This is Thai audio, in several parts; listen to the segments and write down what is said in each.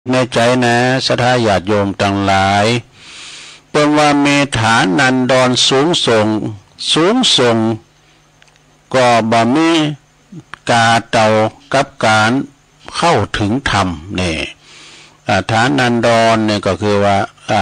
ในใจนะศรัทธาญาติโยมทั้งหลายเป็นว่าเมฐานันดรสูงส่งก็บ่มีกาเต่ากับการเข้าถึงธรรมเนี่ยฐานันดรเนี่ยก็คือว่า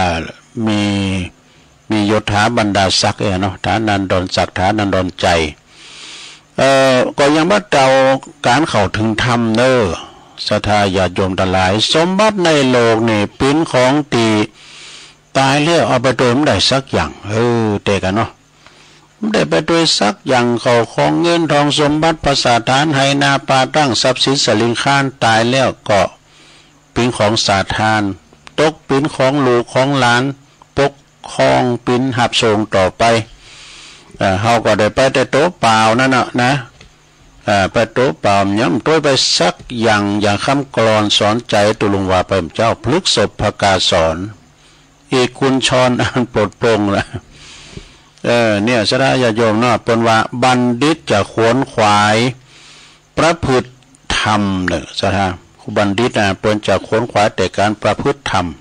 มียศถาบรรดาศักดิ์เนาะฐานันดรศักดิ์ฐานันดรใจก็ยังว่าเต่าการเข้าถึงธรรมเนอะศรัทธาญาติโยมทั้งหลายสมบัติในโลกนี่เป็นของตีตายแล้วเอาไปโดยไม่ได้สักอย่างเตะกันเนาะไม่ได้ไปโดยสักอย่างเขาของเงินทองสมบัติภาษาฐานไหนาปาตั้งทรัพย์สินสลิงข้านตายแล้วก็เป็นของสาธารตกเป็นของลูกของหลานปกครองเป็นหับส่งต่อไปเขาก็ได้ไปแต่โต๊ะเปล่านั่นนะไปโต๊ะเปล่าย้ำตัวไปสักอย่างคำกลอนสอนใจตุลุงวาเปิ่มเจ้าพลึกศพพกาสอนอีกคุณชรอันปลดโปร่งละเนี่ยสระญาโยมเนาะเป็นว่าบัณฑิตจะขวนขวายประพฤติธรรมเนี่ยสระบัณฑิตเป็นจะขวนขวายแต่การประพฤติธรรม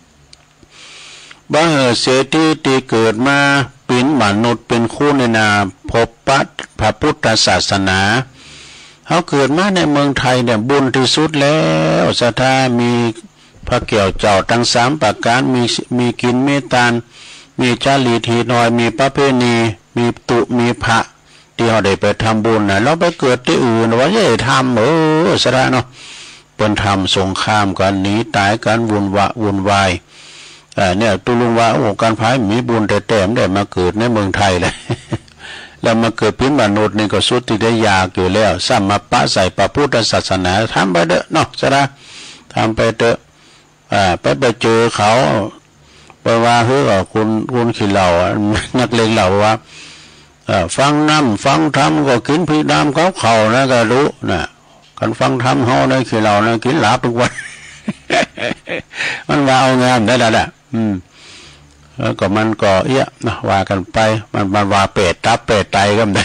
บ่เหเสียที่เกิดมาเป็นมนุษย์เป็นคู่ในนาพบพระพุทธศาสนาเขาเกิดมาในเมืองไทยเนี่ยบุญที่สุดแล้วศรัทธามีพระเกี่ยวเจ้าทั้ง3ประการมีกินเมตานมีจารีตทีน้อยมีประเพณีมีมีพระที่เขาได้ไปทำบุญนะเราไปเกิดที่อื่นว่าจะทำศรัทธาเนาะเป็นทำสงครามกันหนีตายกันวุ่นวายเนี่ยตุลุงว่าโอ้การพายมีบุญแต่แต้มได้มาเกิดในเมืองไทยเลยแล้วมาเกิดเป็นมนุษย์นี่ก็สุดที่ได้ยากอยู่แล้วซ้ำมาปะใส่พระพุทธศาสนาทำไปเด้อเนาะใช่ไหมทำไปเด้อไปเจอเขาไปว่าคุณขี้เหล่านักเลงเหล่าว่าฟังน้ำฟังธรรมก็กินพี่น้ำเขานะก็รู้นะการฟังธรรมเขาในขี้เหล่านะกินหลาบทุกวัน มันว่าเอางามได้แล้วแหละแล้วก็มันก็นะว่ากันไปมันว่าเปรตตับเปรตไตก็ได้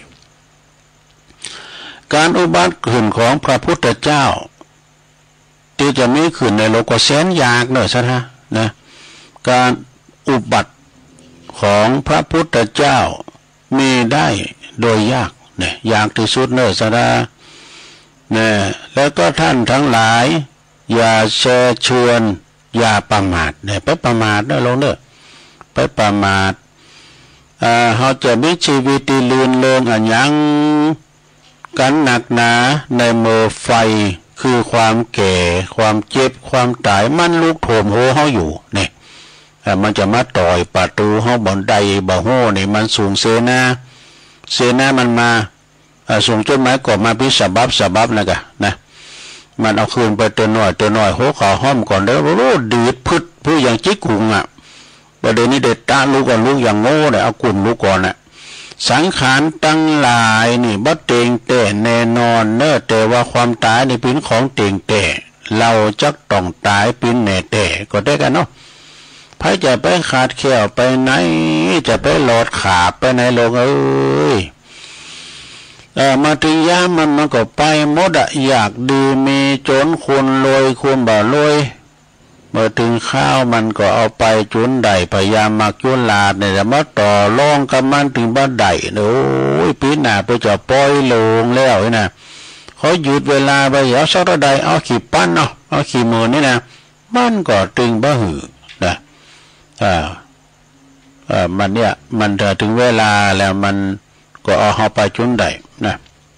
การอุบัติขึ้นของพระพุทธเจ้าที่จะมีขึ้นในโลกก็แสนยากเนอะใช่ไหมนะการอุบัติของพระพุทธเจ้ามีได้โดยยากเนี่ยยากที่สุดเนอะใช่ไหมเนี่ยแล้วก็ท่านทั้งหลายอย่าแช่ชวนอย่าประมาทเนี่ยไปประมาทนะลงเนอะไปประมาทเขาจะมีชีวิตที่ลื่นเริงยังกันหนักหนาในมือไฟคือความแก่ความเจ็บความตายมันลุกโถมโหเขาอยู่เนี่ยมันจะมาต่อยประตูเขาบ่อนใดบ่โหเนี่ยมันสูงเสนามันมาส่งจดหมายก่อมาพิสบับนะกะนะมันเอาคืนไปตัวหน่อยโหขอห้อมก่อนเด้อรู้ดีดพึดผู้อย่างจิกหุงประเดี๋ยวนี้เด็ดตาลูกก่อนลูกอย่างโง่เนี่ยเอากุ่นลูกก่อนสังขารตั้งหลายนี่บัดเตงแต่แน่นอนเนอะแต่ว่าความตายในเป็นของเตงแต่เราจักต้องตายเป็นแน่แต่ก็ได้กันเนาะไผจะไปขาดแขวไปไหนจะไปหลอดขาไปไหนลงมาถึงยามมันก็ไปหมดอยากดีมีจนคนรวยคนบ่รวยเมื่อถึงข้าวมันก็เอาไปจุนใดพยายามมักจุนลาดเนี่ยมาต่อรองกับมันถึงบ้านใดโอ้ยปีหน้าไปจะปล่อยลงแล้วนะเขาหยุดเวลาไปเอาสักใดเอาขี่ปั้นเอาขี่มือนี่นะมันก็ตึงบ้าหือนะมันเนี่ยมันถึงเวลาแล้วมันก็เอาไปจุนใดนะ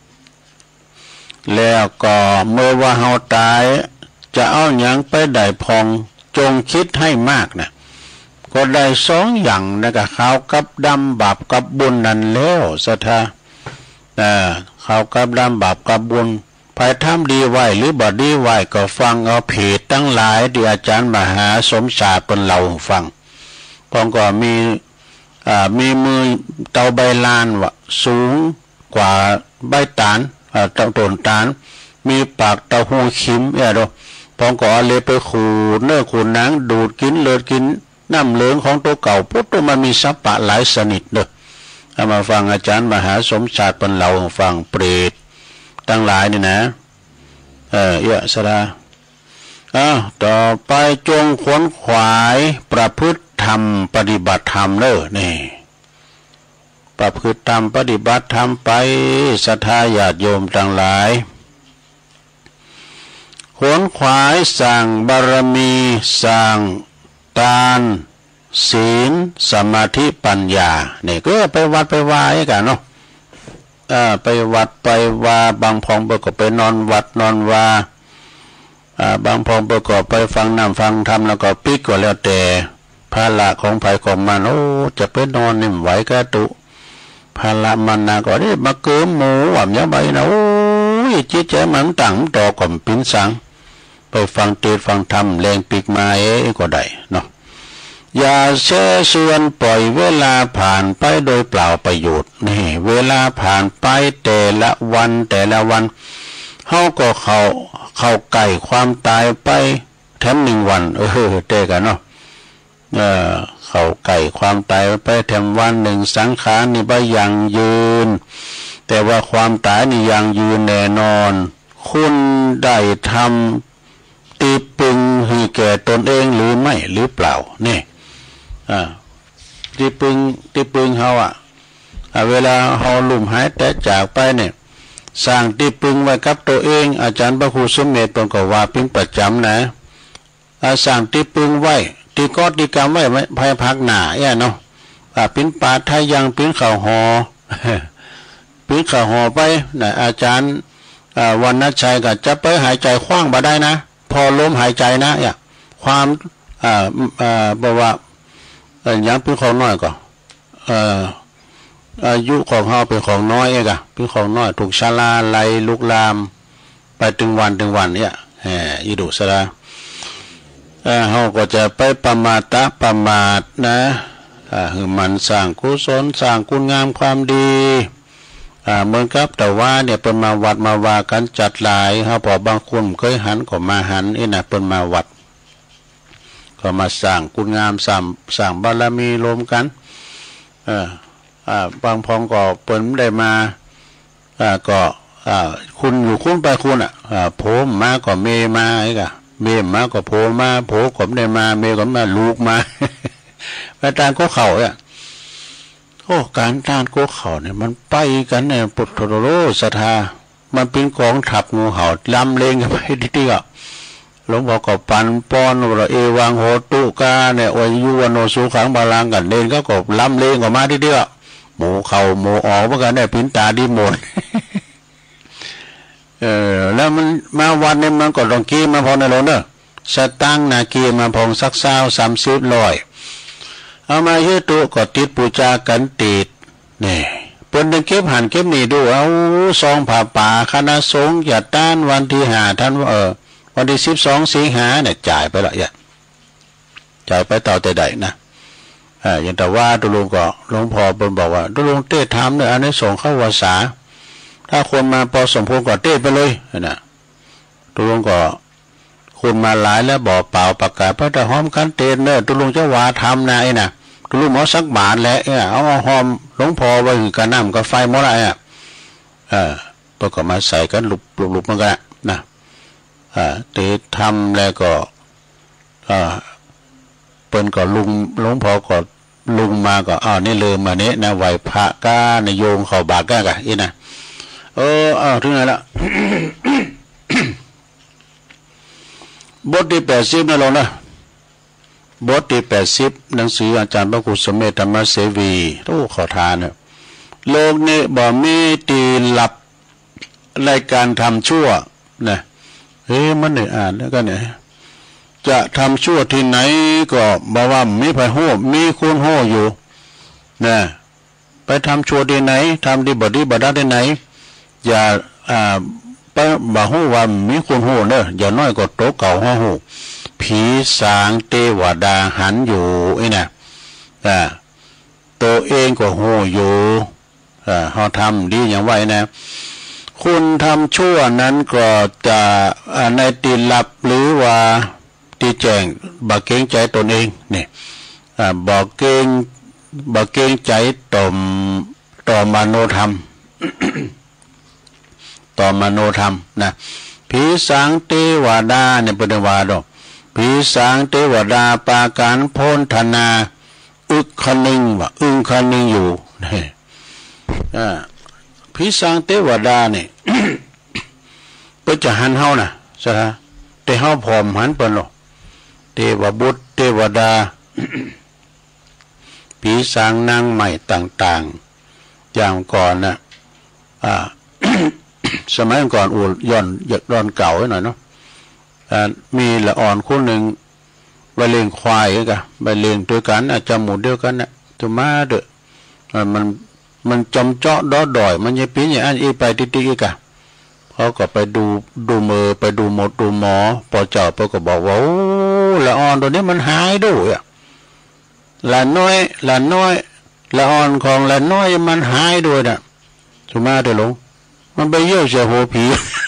แล้วก็เมื่อว่าเฮาตายจะเอาอย่างไปได้พองจงคิดให้มากนะก็ได้2อย่างนะกับขาวกับดำบาปกับบุญนั่นแล้วศรัทธาขาวกับดำบาปกับบุญภายทำดีไว้หรือบ่ดีไว้ก็ฟังเอาเพจตั้งหลายที่อาจารย์มหาสมศาสตร์เป็นเล่าฟังพองก็มีมือเตาใบลานวะสูงกว่าใบตาลต้นตาลมีปากเตาหูขิมดูพองก็เลยไปขูดเนื้อขูดหนังดูดกินเลือดกินน้ำเหลืองของตัวเก่าพุทธมันมีสัพพะหลายสนิทเด้อมาฟังอาจารย์มหาสมศาสตร์เป็นเล่าฟังเปรตตั้งหลายนี่นะสระต่อไปจงขวนขวายประพฤติธรรมปฏิบัติธรรมเด้อนี่ประพฤติธรรมปฏิบัติธรรมไปศรัทธาญาติโยมทั้งหลายขวนขวายสร้างบารมีสร้างทานศีลสมาธิปัญญาเนี่ยก็ไปวัดไปวาให้กันเนาะไปวัดไปวาบางพองไปก็ไปนอนวัดนอนวาบางพองไปก็ไปฟังน้ำฟังธรรมแล้วก็ปิกก็แล้วแต่ภาระของไผของมันจะไปนอนนี่ไหวกระตุภาระมันนะก็ได้มาเกิมหมูหวานยาใบนะจิตใจมันตั้งต่อก่อมปิ้นสังไปฟังเทศฟังธรรมแรงปีกมาก็ได้เนาะอย่าแช่ชวนปล่อยเวลาผ่านไปโดยเปล่าประโยชน์นี่เวลาผ่านไปแต่ละวันเฮาก็เข้าใกล้ความตายไปแถม1 วันเตกันเนาะเข้าใกล้ความตายไปแถมวันหนึ่งสังขารนี่บ่ยังยืนแต่ว่าความตายนี่ยังยืนแน่นอนคุณได้ทำตีปึงให้แก่ตนเองหรือไม่หรือเปล่านี่ตีปึงเฮาเวลาเฮาลุ่มหายแต่จากไปเนี่ยสร้างตีปึงไว้กับตัวเองอาจารย์พระครูสมเด็จตนก็ว่าเป็นประจำนะสร้างตีปึงไว้ตีกอดตีกรรมไว้ภายภาคหน้าเนาะเป็นปาทายังเป็นข่าวหอเป็นข่าวหอไปนะอาจารย์วันนัชชัยก็จะไปหายใจคว้างบ่ได้นะพอลมหายใจนะความบอกว่ายังเป็นของน้อยก็อายุของเฮาเป็นของน้อยเป็นของน้อยถูกชราไล่ลุกลามไปถึงวันเนี่ยอีดุสระเฮาก็จะไปประมาทนะคือมันสร้างกุศลสร้างคุณงามความดีเหมือนกับแต่ว่าเนี่ยเป็นมาวัดมาวากันจัดหลายเฮาพอบางคนเคยหันก็มาหันน่ะเป็นมาวัดก็มาสร้างคุณงามสร้างบารมีรวมกันบางพองก็เปิ้นได้มาก็คุณอยู่คุณไปคุณโผมาก็เมมาเมมาก็โผมาโผก็ได้มาเมก็มาลูกมาไปตามก็เข่าการต้านก็เข่าเนี่ยมันไปกันเนี่ยปุถโรศรัทธามันเป็นกองทัพงูเห่าลำเลงกันไปทีๆหลวงพ่อก็ปันป้อนว่าเอวังโหตุกาเนี่ยอยุวโนสุขังบาลังกันเล่นก็ลำเลงออกมาทีๆหมูเข่าหมูออกเหมือนกันเนี่ยปิ้นตาดีหมดแล้วมันมาวันนี้มันก็ต้องกี้มาพอในโลนเนอะสตั้งนากีมาพองสัก30 100เอามาเยอะตัวก็ติดปูจากันติดนี่เปิ้นเก็บหันเก็บนี่ดูเอาซองผ่าป่าคณะสงฆ์อย่าต้านวันที่5ท่านว่าวันที่12 สิงหาเนี่ยจ่ายไปละจ่ายไปต่อแต่ใดนะอย่างแต่ว่าตุลุงก็หลวงพ่อเปิ้นบอกว่าตุลุงเต้ทำเนี่ยอันนี้ส่งเข้าวาสาถ้าคนมาพอสมพงษ์ก็เต้ไปเลยนะตุลุงก็คนมาหลายแล้วบอกเปล่าประกาศพระแต่หอมกันเต้นเนี่ยตุลุงจะว่าทำนะนะตุลุงหมอสักบาทแล้วเอาหอมหลวงพ่อไว้กับน้ำกับไฟหมดอะไรพวกก็มาใส่กันหลุบมันกันนะเตะทำแล้วก็เปิ้นก็ลุงหลวงพ่อก็ลุงมาก็นี่ลืมมาเนี้ยนะไหวพระก้าในโยงเข่าบากก้ากันนะถึงไหนละ บทที่80นะลงนะบทที่80หนังสืออาจารย์พระครูสมเด็จธรรมเสวีขอทานเนี่ยโลกนี้บ่มีตีหลับในการทำชั่วนะมันเนี่ยอ่านแล้วก็เนี่ยจะทำชั่วที่ไหนก็บอกว่ามีไผโห่มีคุณโห่อยู่นะไปทำชั่วที่ไหนทำดีบดีบได้ที่ไหนอย่าไปบ่ฮู้ว่ามีคุณโห่เด้ออย่าน้อยก็โตเก่าโห่ผีสางเทวดาหันอยู่นะตัวเองก็โห่อยู่เฮาทำดีอย่างไว้นะคุณทำชั่วนั้นก็จะในตีหลับหรือว่าตีแจ้งบ่เกรงใจตนเองนี่บ่เกรงใจต่อมโนธรรม ต่อมโนธรรมนะผีสางเทวดาเนี่ยเป็นว่าดอกผีสางเทวดาปาการโพนธนาอึกคนึงว่าอึ้งคนึงอยู่นี่ผีสางเทวดาเนี่ย เพื่อจะหันเฮานะใช่ไหมแต่เฮาพร้อมหันเปิ้นหรอกเทวบุตรเทวดา ผีสางนางใหม่ต่างๆอย่างก่อนนะสมัยก่อนย้อนเก่าไว้หน่อยเนาะมีละอ่อนคู่หนึ่งไปเลี้ยงควายกันไปเลี้ยงด้วยกันจมูกเดียวกันนะจะมาเด้อมันจำเจาะดอดอยมันยังปีอย่างอันอีไปติ๊กๆกันเขาก็ไปดูมือไปดูหมดดูหมอพอเจ้าไปก็บอกว่าโอ้ละอ่อนตัวนี้มันหายด้วยละน้อยละอ่อนของละน้อยมันหายด้วยนะจะมาเด้อหลงมันไปเยี่ยวเสียหัวผี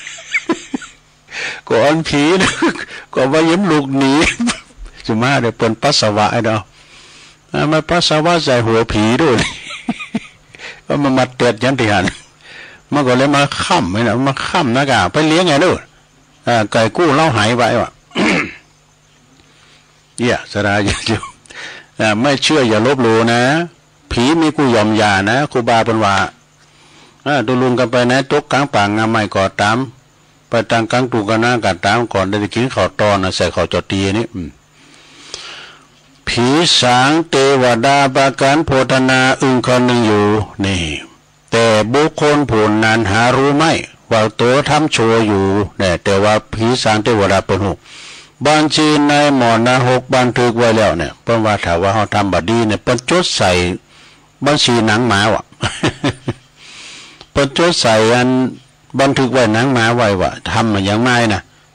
ก็อ่อนผีนะก็ว่ายิ้มลูกหนีจะมาเด้อเป็นปัสสาวะไอ้ดอกมันปัสสาวะใส่หัวผีด้วยว่ามันมาเตือนยันติหันมันก็เลยมาค่ำไว้นะมาค่ำนะกะไปเลี้ยงไงด้วยไก่กู้เล่าหายไปว่ะ สระอยู่ไม่เชื่ออย่าลบหลู่นะผีมีกูยอมยานะครูบาเป็นว่าดูลุงกันไปนะตกกลางป่างงามไม่ก่อตามไปทางกลางตูกันนะกัดตามก่อนได้กินข้าวตอนนะใส่ข้าวจอตีนี่ผีสางเทวดาปาการโพธนาอึ้งคนหนึ่งอยู่นี่แต่บุคคลผู้นั้นหารู้ไหมว่าตัวทำโชว์อยู่เนี่ยแต่ว่าผีสางเทวดาเป็นหูบัญชีในหมอนะ6บันทึกไว้แล้วเนี่ยเพิ่นว่าถ้าว่าเขาทำบดีเนี่ยเพิ่นจดใส่บัญชีหนังหมาว่ะ เพิ่นจดใส่อันบันทึกไว้หนังหมาไว้ว่าทำมาอย่างไรนะ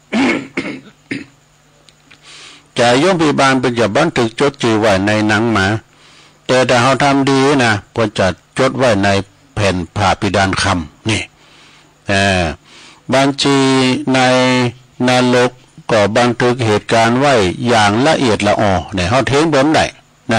จ่ายย่อมพิบาลเป็นจะบันทึกจดจือไว้ในหนังหมาแต่ถ้าเขาทำดีนะเพิ่นจะจดไว้ในแผ่นผ่าปิดานคำนี่บัญชีในนรกก็บันทึกเหตุการณ์ไว้อย่างละเอียดละออเนี่ยเขาเทงบนได้นะ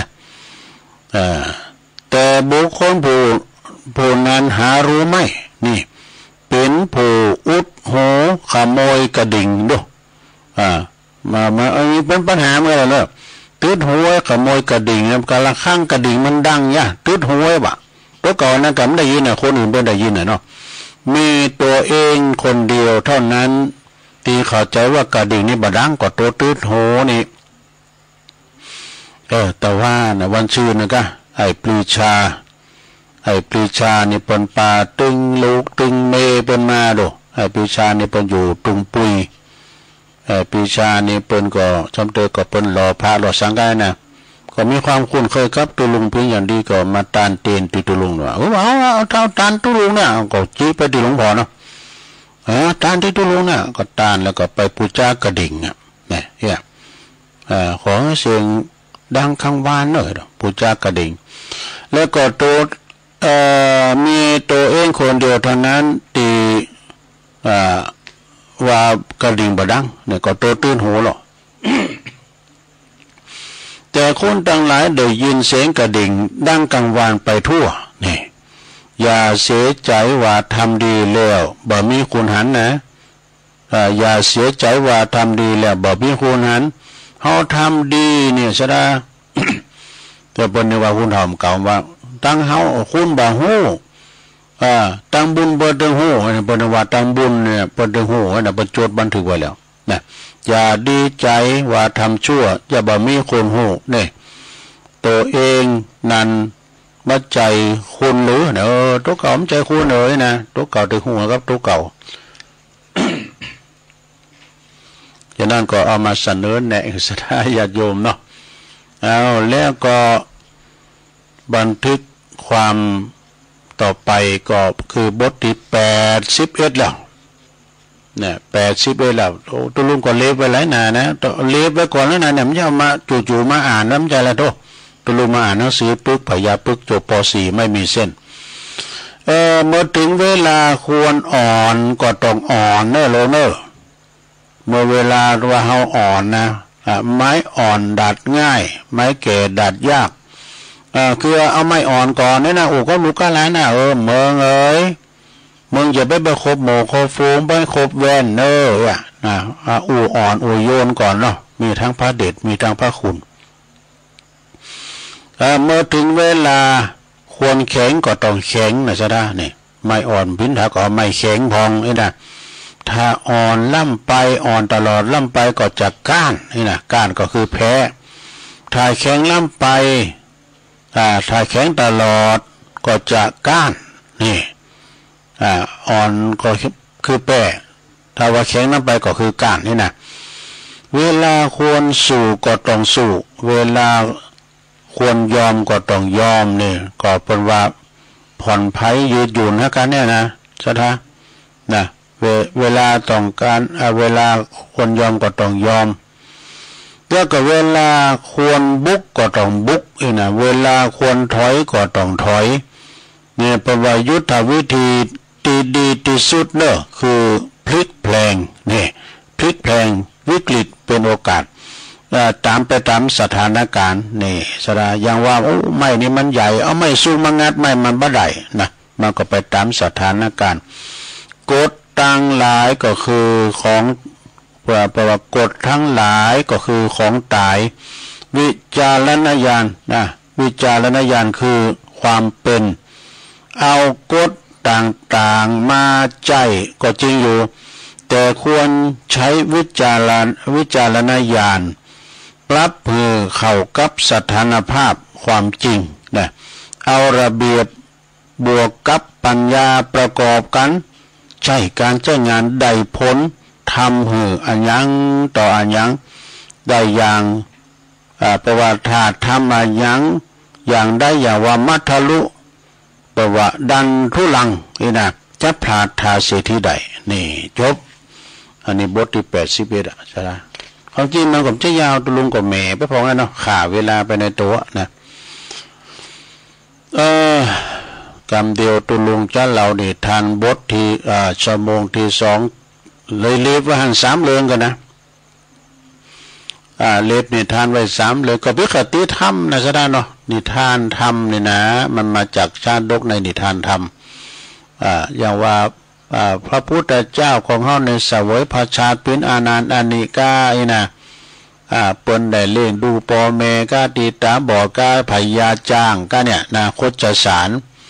แต่บุคคลผู้นั้นหารู้ไหมนี่เป็นผู้อุดหูขโมยกระดิ่งด้วยมาอันนี้เป็นปัญหาเมื่อไรเลยตืดหัวขโมยกระดิ่งกำลังข้างกระดิ่งมันดังย่ะตืดหัวบะตัวก่อนนะก็ไม่ได้ยินนะคนอื่นไม่ได้ยินนะเนาะมีตัวเองคนเดียวเท่านั้นที่เข้าใจว่ากระดิ่งนี่บดังกว่าตัวตืดหัวนี่แต่ว่านะวันชื่อนะก็ไอ้ปรีชานี่เป็นป่าตึงลูกตึงเมเป็นมาดูไอ้ปรีชานี่เป็นอยู่ตุงปุยไอ้ปรีชานี่เป็นก็จำเตอก็เป็นรอพระรอสังฆานะก็มีความคุ้นเคยกับตุลุงเพียงอย่างดีก็มาตานเตียนตุลุงว่าเอาเท่าตานตุลุงเนี่ยก็จี้ไปที่หลวงพ่อเนาะตานที่ตุลุงเนี่ยก็ตานแล้วก็ไปปูชากระดิ่งเนี่ยขอเสียงดังข้างบ้านหน่อยปูชากระดิ่งแล้วก็ตัวมีตัวเองคนเดียวเท่านั้นที่ว่ากระดิ่งบดังเนี่ยก็ตัวตื่นหูหรอก แต่คนต่างหลายได้ยินเสียงกระดิ่งดังกังวานไปทั่วนี่อย่าเสียใจว่าทำดีแล้วบ่มีคุณหันนะอย่าเสียใจว่าทำดีแล้วบ่มีคุณหันเขาทำดีเนี่ยซะนะ แต่บนในว่าคุณทำเก่าว่าตั้งเฮาคุณบ่ฮู้ตั้งบุญบ่ได้ฮู้บนว่าตั้งบุญเนี่ยบ่ได้ฮู้นะบ่จดบันทึกไว้แล้วนะอย่าดีใจว่าทำชั่วอย่าบ่มีคนฮู้นี่ตัวเองนั้นมาใจคุณหรือเนี่ยตัวเก่ามันใจคุณเลยนะตัวเก่าได้ฮู้ครับตัวเก่า ฉะนั้นก็เอามาเสนอแนะสถาญาติโยมเนาะเอาแล้วก็บันทึกความต่อไปก็คือบทที่81แล้วเนี่ย81แล้วตัวลุงก็เล็บไว้หลายหน้านะเล็บไว้ก่อนแล้วนะเนี่ยมันจะมาจู่ๆมาอ่านแล้วมันจะอะไรตัวลุงมาอ่านหนังสือปึ๊กพยาปึ๊กจบป .4 ไม่มีเส้นเมื่อถึงเวลาควรอ่อนก็ต้องอ่อนเนอะโลเนอะเมื่อเวลาว่าเฮาอ่อนนะไม้อ่อนดัดง่ายไม้แก่ดัดยากคือเอาไม้อ่อนก่อนเนี่ยนะโอ้ก็ลูกก็แล้วนะเมืองเอ้ยมึงอย่าไปคบหมู่คบฟูงไปคบแว่นเนออู่อ่อนอู่โยนก่อนเนาะมีทั้งพระเดชมีทั้งพระคุณเมื่อถึงเวลาควรแข็งก็ต้องแข็งนะจ๊ะนี่ไม่อ่อนพินถ้าก็ไม่แข็งพองนี่นะถ้าอ่อนล่ำไปอ่อนตลอดล่ำไปก็จะก้านนี่นะก้านก็คือแพ้ถ้าแข็งล่ำไปถ้าแข็งตลอดก็จะก้านนี่อ่อนก็คือแป้ถ้าว่าแข็งล่ำไปก็คือก้านนี่นะเวลาควรสู้ก็ต้องสู้เวลาควรยอมก็ต้องยอมนี่ก็เป็นว่าผ่อนไผ่ยืดหยุ่นนะกันเนี่ยนะใช่ไหมนะเวลาต้องการเวลาควรยอมก็ต้องยอมแล้วก็เวลาควรบุกก็ต้องบุกอีกนะเวลาควรถอยก็ต้องถอยเนี่ยเป็นว่ายุทธวิธีดีที่สุดเนอะคือพลิกแพลงนี่พลิกแพลงวิกฤตเป็นโอกาสตามไปตามสถานการณ์นี่สระอย่างว่าโอ้ไม่นี่มันใหญ่เอาไม่สู้มางัดไม่มันบ่ได้นะมันก็ไปตามสถานการณ์กฎต่างหลายก็คือของประวัติกฎทั้งหลายก็คือของตายวิจารณญาณนะวิจารณญาณคือความเป็นเอากฎต่างๆมาใจก็จริงอยู่แต่ควรใช้วิจารณญาณปรับเพื่อเข้ากับสถานภาพความจริงนะเอาระเบียบบวกกับปัญญาประกอบกันใช้การใช้งานได้ผลทำหืออันยังต่ออันยังได้อย่างประวัติถ้าทำอันยังอย่างได้อย่างว่ามัทะลุประวัติดันทุลังนี่นะจะพลาดทาเสียที่ใดนี่จบอันนี้บทที่81ใช่ไหมความจริงมันก็จะยาวตุลุงกับแม่ไปพอแล้วเนาะขาเวลาไปในตัวนะกรรมเดียวตุลุงจ้าเราดิทานบทที่ชั่วโมงที่2เลยเล็บไว้หัน3เรื่องกันนะเล็บนี่ทานไว้3เรื่องก็พิคติธรรมนะซะได้เนาะนิทานธรรมนี่นะมันมาจากชาดกในนิทานธรรมอย่างว่าพระพุทธเจ้าของเฮาในเสวยพระชาติเป็นอานันต์อนิกาอีนะเปิ้นได้เลี้ยงดูพ่อแม่ก็ติตาบ่อกาพญาจ้างก็เนี่ยนะโคจสาร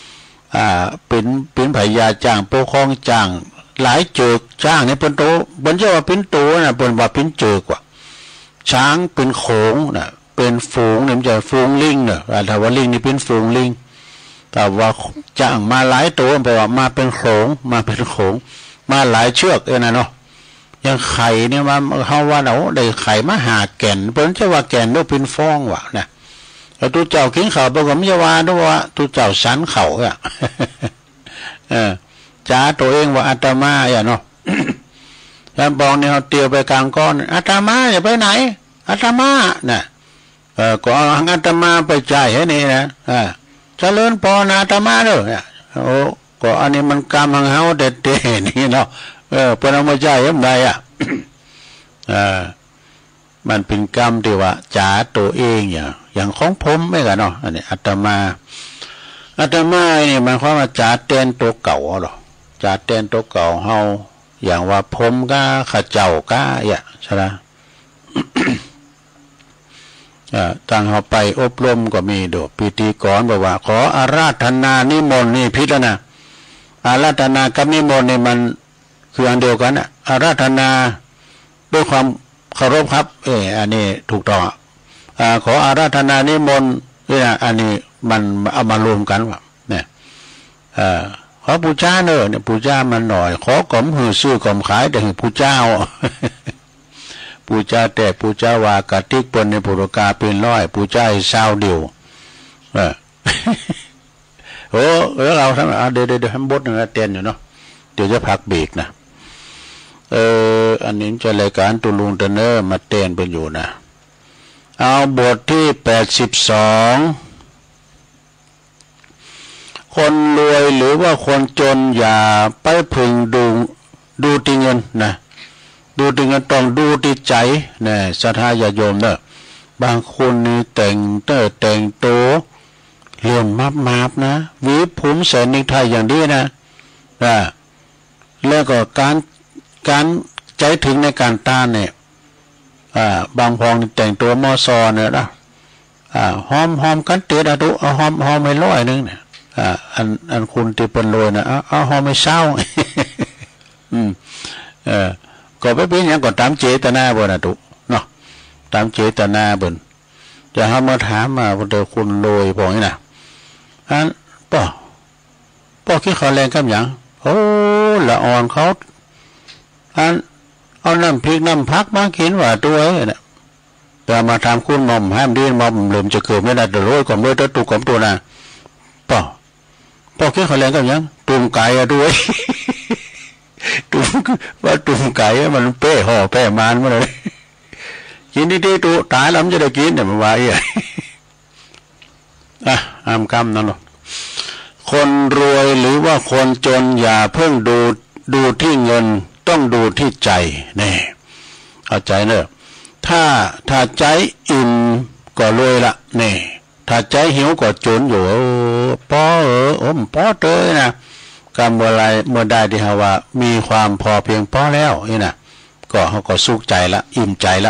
เป็นพญาจ้างปกครองจ้างหลายเจิกจ้างนี่เปิ้นโตเปิ้นจะว่าเป็นโตน่ะเปิ้นว่าเป็นเจิกว่าช้างเป็นโขงน่ะเป็นฝูงเนี่ยมันจะฝูงลิงน่ะถ้าว่าลิงนี่เป็นฝูงลิงแต่ว่าจ้างมาหลายตัวเพราะว่ามาเป็นโขงมาหลายเชือกนะเนาะอย่างไข่เนี่ยมาเขาว่าเราได้ไข่มาหาแก่นเพิ่นจะว่าแก่นด้วยเป็นฟองว่ะนะแล้วตัวเจ้ากินข้าวบอกว่าไม่จะว่าด้วยว่าตัวเจ้าสันเข่าอ่ะจ้าตัวเองว่าอาตมาอย่าเนาะแล้วบอกเนี่ยเขาเตียวไปกลางก้อนอาตมาอย่าไปไหนอาตมาน่ะก็เอาอาตมาไปจ่ายให้นี่นะเจริญพรอาตมาเด้อเนี่ยโอ้ก็อันนี้มันกรรมของเฮาเด็ดๆนี่เนาะเพิ่นเอามาจ่ายยังไงมันเป็นกรรมที่ว่าจ๋าตัวเองอย่างของผมไม่กันเนาะอันนี้อาตมานี่มันความว่าจ๋าเต้นตัวเก่าหรอจ๋าเต้นตัวเก่าเฮาอย่างว่าผมก็ข้าเจ้าก็ใช่ไหมตั้งเขาไปอบรมก็มีดูพิธีกรบอกว่าขออาราธนานิมนต์นี่พิจารณาอาราธนากับนิมนต์นี่มันคืออันเดียวกันนะอาราธนาด้วยความเคารพครับอันนี้ถูกต้องขออาราธนานิมนต์นี่นะอันนี้มันเอามารวมกันว่าเนี่ยขอปูชาเนอะเนี่ยปูชามันหน่อยขอกล่อมหือซื้อกล่อมขายแต่หือปูเจ้าปูชาแต่ปูชาวากะติกปนในปุรกาเป็นร้อยปูชาเศร้าเดียวโอ้เราทำเดี๋ยวทำบทหนึ่งเต้นอยู่เนาะเดี๋ยวจะพักเบรกนะอันนี้จะรายการตุลุงเตเนอร์มาเต้นไปอยู่นะเอาบทที่82คนรวยหรือว่าคนจนอย่าไปพึงดูที่เงินนะดูที่เงินต้องดูที่ใจเนี่ยศรัทธาญาโยมเนอะบางคนนี่แต่งโตเหลี่ยมมาบนะวิผมแสนนิกไทยอย่างนี้นะแล้วก็การใจถึงในการต้านเนี่ยบางพองแต่งตัวมอซอเนี่ยนะหอมกันเตะดาดุเอาหอมให้ร้อยนึงเนี่ยอันคุณที่เป็นรวยนะเอาหอมไม่เศร้า ก็ไปเป็นอย่างก็ตามเจตนาบ่นะตุเนาะตามเจตนาบ่นจะหามาถามมาว่าเดี๋ยวคุณรวยบอกนี่นะอันป้อคิดเขาแรงกับอย่างโอ้ละอ่อนเขาอันเอาน้ำพริกน้ำพักมากินว่าตัวเนี่ยแต่มาถามคุณมอมห้ามดีมอมลืมจะเกิดไม่ได้เดือดร้อนก่อนด้วยตัวตุกของตัวน่ะป้อคิดเขาแรงกับอย่างตุ่มไก่อะด้วย ว่าตุ่มไก่มันเป้ห่อเป้มานมาเลยกินดีๆตุตายแล้วมันจะได้กินเนี่ยมันว่าอามกรรมนั่นหรอคนรวยหรือว่าคนจนอย่าเพิ่งดูที่เงินต้องดูที่ใจนี่เอาใจเนอะถ้าใจอิ่มก็รวยละนี่ถ้าใจหิวก็จนอยู่ป้อป้อเตยนะกรรมเมื่อใดที่ฮาว่ามีความพอเพียงพอแล้วนี่นะก็เขาก็สุขใจละอิ่มใจละ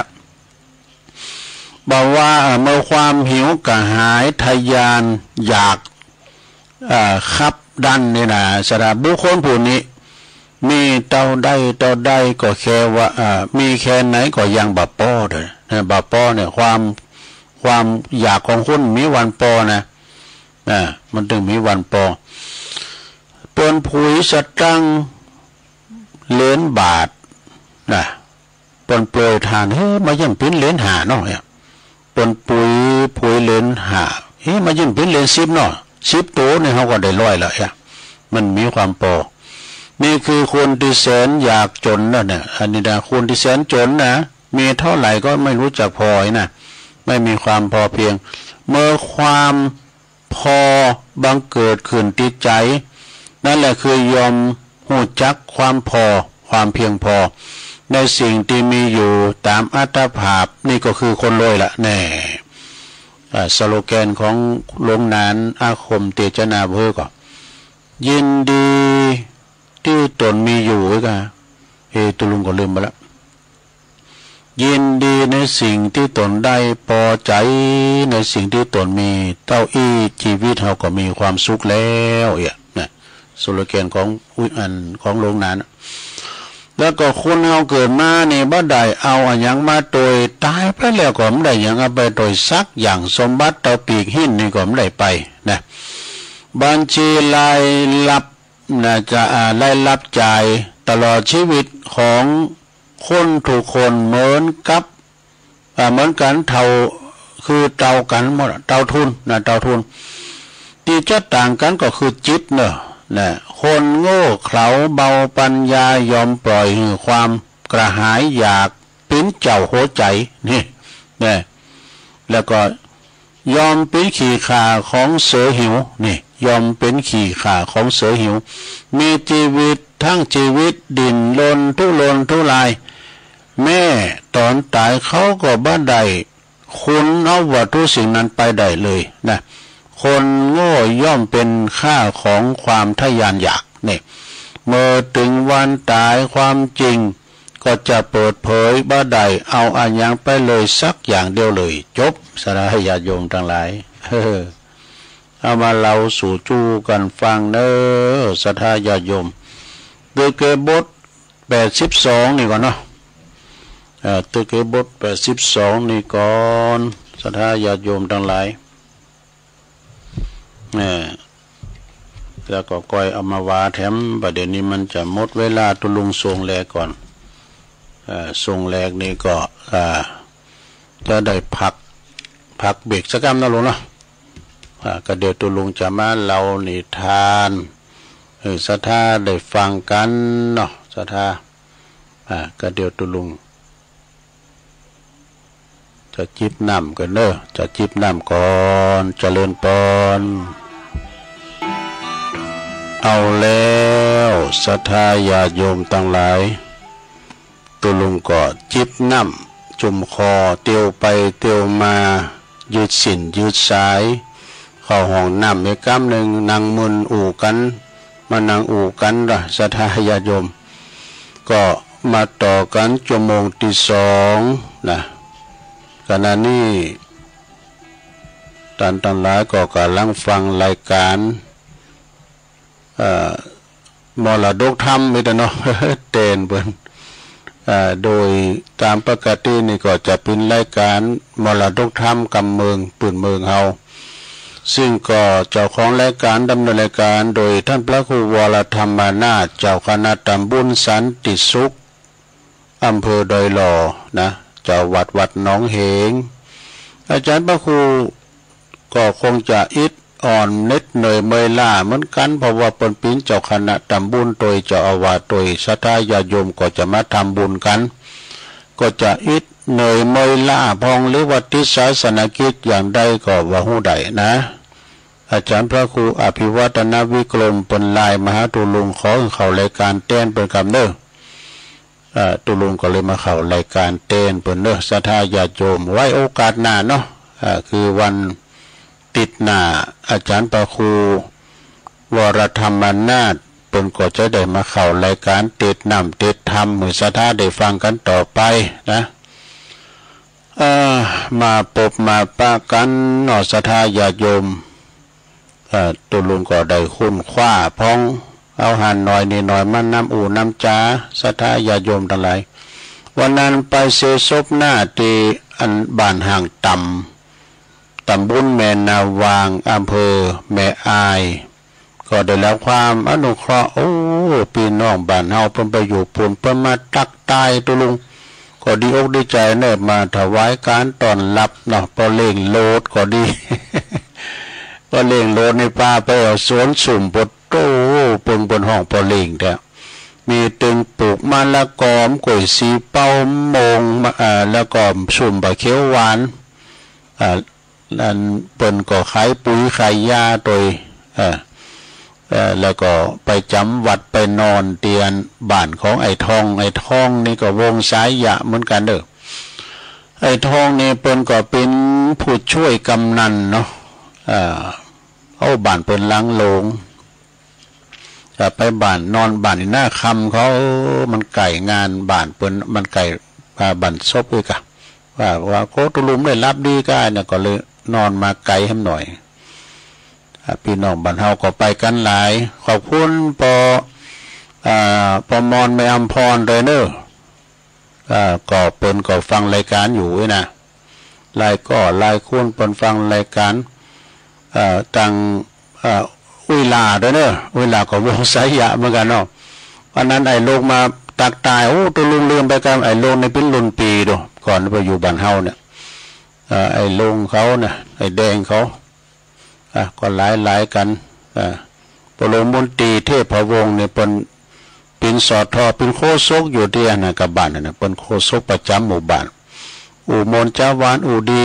บอกว่าเมื่อความหิวกระหายทะยานอยากขับดันนี่นะสำหรับบุคคลผู้นี้มีเท่าใดก็แค่ว่ามีแค่ไหนก็ยังบาป้อเลยบาป้อเนี่ยความอยากของคุณมีวันปอนะมันถึงมีวันปอปนผุยสตังเหรียญบาทนะปนเปลือยทานมายิ่งเป็นเหรียญหาเนาะเนี่ยปนผุยเหรียญหามายิ่งเป็นเหรียญ10เนาะ10ตัวเนี่ยเขาก็ได้ร้อยแล้วมันมีความปอนี่คือคนที่แสนอยากจนนะเนี่ยอันนี้นะคนที่แสนจนนะมีเท่าไหร่ก็ไม่รู้จักพอนะไม่มีความพอเพียงเมื่อความพอบังเกิดขึ้นที่ใจนั่นแหละคือยอมหูจักความพอความเพียงพอในสิ่งที่มีอยู่ตามอัตภาพนี่ก็คือคนรวยละแน่สโลแกนของโรงนานอาคมเตจนาเพื่อก็ยินดีที่ตนมีอยู่ก็ตุลุงก็ลืมไปแล้วยินดีในสิ่งที่ตนได้พอใจในสิ่งที่ตนมีเต้าอี้ชีวิตเราก็มีความสุขแล้วเนี่ยสโลแกนของของโรงนานแล้วก็คนเราเกิดมาเนี่ยบ่ได้เอาอย่างมาโดยตายไปแล้วก็ไม่ได้อย่างเอาไปโดยซักอย่างสมบัติเตาปีกหินนี่ก็ไม่ได้ไปนะบัญชีรายรับนะจะรายรับจ่ายตลอดชีวิตของคนทุกคนเหมือนกันเท่าคือเท่ากันหมดเท่าทุนนะเท่าทุนที่จะต่างกันก็คือจิตเนอะนะคนโง่เขลาเบาปัญญายอมปล่อยความกระหายอยากปิ้นเจ้าหัวใจนี่นะแล้วก็ยอมเป็นขี่ขาของเสือหิวนี่ยอมเป็นขี่ขาของเสือหิวมีชีวิตทั้งชีวิตดินรนทุรายแม่ตอนตายเขาก็บ้านใดคุณเอาวัตถุสิ่งนั้นไปได้เลยนะคนโง่ย่อมเป็นค่าของความทะยานอยากเนี่ยเมื่อถึงวันตายความจริงก็จะเปิดเผยบ้าใดเอาอันยังไปเลยสักอย่างเดียวเลยจบสาระญาติโยมทั้งหลายเอามาเล่าสู่จูกันฟังเนอศรัทธาญาติโยมโดยเกบท82นี่ก่อนเนาะตัวเกบท82นี่ก่อนศรัทธาญาติโยมทั้งหลายแล้วก็ก้อยเอามาวาแถมประเด็นนี้มันจะหมดเวลาตุลุงทรงแลก่อนทรงแลกนี่ก็จะได้พักเบรกสักคำนะลุงเนาะก็เดี๋ยวตุลุงจะมาเล่านิทานศรัทธาได้ฟังกันเนาะศรัทธาก็เดี๋ยวตุลุงจะจิบน้ำกันเนอะจะจิบน้ำก่อนเจริญปอนเอาแล้วศรัทธาญาติโยมทั้งหลายตุลุงก็จิบน้ำจุ่มคอเตียวไปเตียวมายืดสินยืดสายเข้าห้องน้ำอีกครั้งหนึ่งนั่งมึนอู่กันมานั่งอู่กันละศรัทธาญาติโยมก็มาต่อกันชั่วโมงที่2นะขณะนี้ท่านทั้งหลายก็กำลังฟังรายการมรดกธรรมไม่ได้เนาะ เต้นเบิ่นโดยตามปกตินี่ก็จะเป็นรายการมรดกธรรมกำเมืองปืนเมืองเฮาซึ่งก็เจ้าของรายการดำเนินรายการโดยท่านพระครูวรธรรมานาถเจ้าคณะตำบลสันติสุขอำเภอดอยหล่อนะเจ้าวัดหนองเหงอาจารย์พระครูก็คงจะอิดอ่อนเน็ดเหนื่อยเมื่อยล้าเหมือนกันเพราะว่าเป็นปีนเจ้าคณะตำบลโดยเจ้าอาวาสโดยศรัทธาญาติโยมก็จะมาทำบุญกันก็จะอิดเหนื่อยเมื่อยล้าพองหรือว่าติดศาสนกิจอย่างใดก็ว่าหู้ใดนะอาจารย์พระครูอภิวัฒนวิกรมเป็นลายมหาตุลุงขอเข้ารายการเต้นเป็นคำเด้อตุลุงก็เลยมาเข้ารายการเต้นเป็นเด้อศรัทธาญาติโยมไว้โอกาสหน้าเนาะคือวันติดหน้าอาจารย์พระครูวรธรรมนาถเป็นก็จะได้มาเข้ารายการติดน้ำติดธรรมมือศรัทธาได้ฟังกันต่อไปนะมาปบมาปะกันนอศรัทธาญาติโยมตุลุงก็ได้คุ้นคว้าพ้องเอาหันหน่อยนี่หน่อยมันน้ำอู่น้ำจ้าศรัทธาญาติโยมทั้งหลายวันนั้นไปเสซบหน้าที่อันบ้านห่างต่ำตำบลแม่นาวางอำเภอแม่อายก็ได้รับความอนุเคราะห์โอ้พี่น้องบ้านเฮาเพิ่นไปอยู่ปุ่นเพิ่นมาตักตายตุลุงก็ดีอกดีใจเนบมาถวายการต้อนรับเนาะพอเล่งโลดก็ดี พอเล่งโลดในป่าไปเอาสวนสุ่มปดโตปึงบนห้องพอเล่งแท้มีตึงปลูกมะละกอมกล้วยสีเป้ามงแล้วก็สุ่มบะเขียวหวานนั่นเปิ้นก็ขายปุ๋ยขายยาโดยแล้วก็ไปจำวัดไปนอนเตียนบ้านของไอ้ทองนี่ก็วงสายยะเหมือนกันเด้อไอ้ทองนี่เปิ้นก็เป็นผู้ช่วยกำนันเนาะเอาบ้านเปิ้นล้างโลงจะไปบ้านนอนบ้านหน้าคำเขามันไก่งานบ้านเปิ้นมันไก่บ้านซบด้วยกะว่าโคตุลุมได้รับดีก็เนี่ยก็เลยนอนมาไกลให้หน่อยพี่น้องบ้านเฮาก็ไปกันหลายขอบคุณปมอนแม่อำพรเลยเนอะก็เปิ้นก็ฟังรายการอยู่นะลายคุณเปิ้นฟังรายการตังอุยลาด้วยเนอะอุยลาก็วงสายยะเหมือนกันเนาะวันนั้นไอ้ลงมาตักตายโอ้ตัวลุงลืมไปกันไอ้ลงในเป็นรุ่นปีดูก่อนไปอยู่บ้านเฮาเนี่ยไอ้ลงเขาเนี่ยไอ้แดงเขาก็หลายกันปรมนตรีเทพวงศ์เนี่ยเป็นสอทอเป็นโคศกอยู่ที่นะกับบ้านน่ะเป็นโคศกประจำหมู่บ้านอู่มนจ้าวานอู่ดี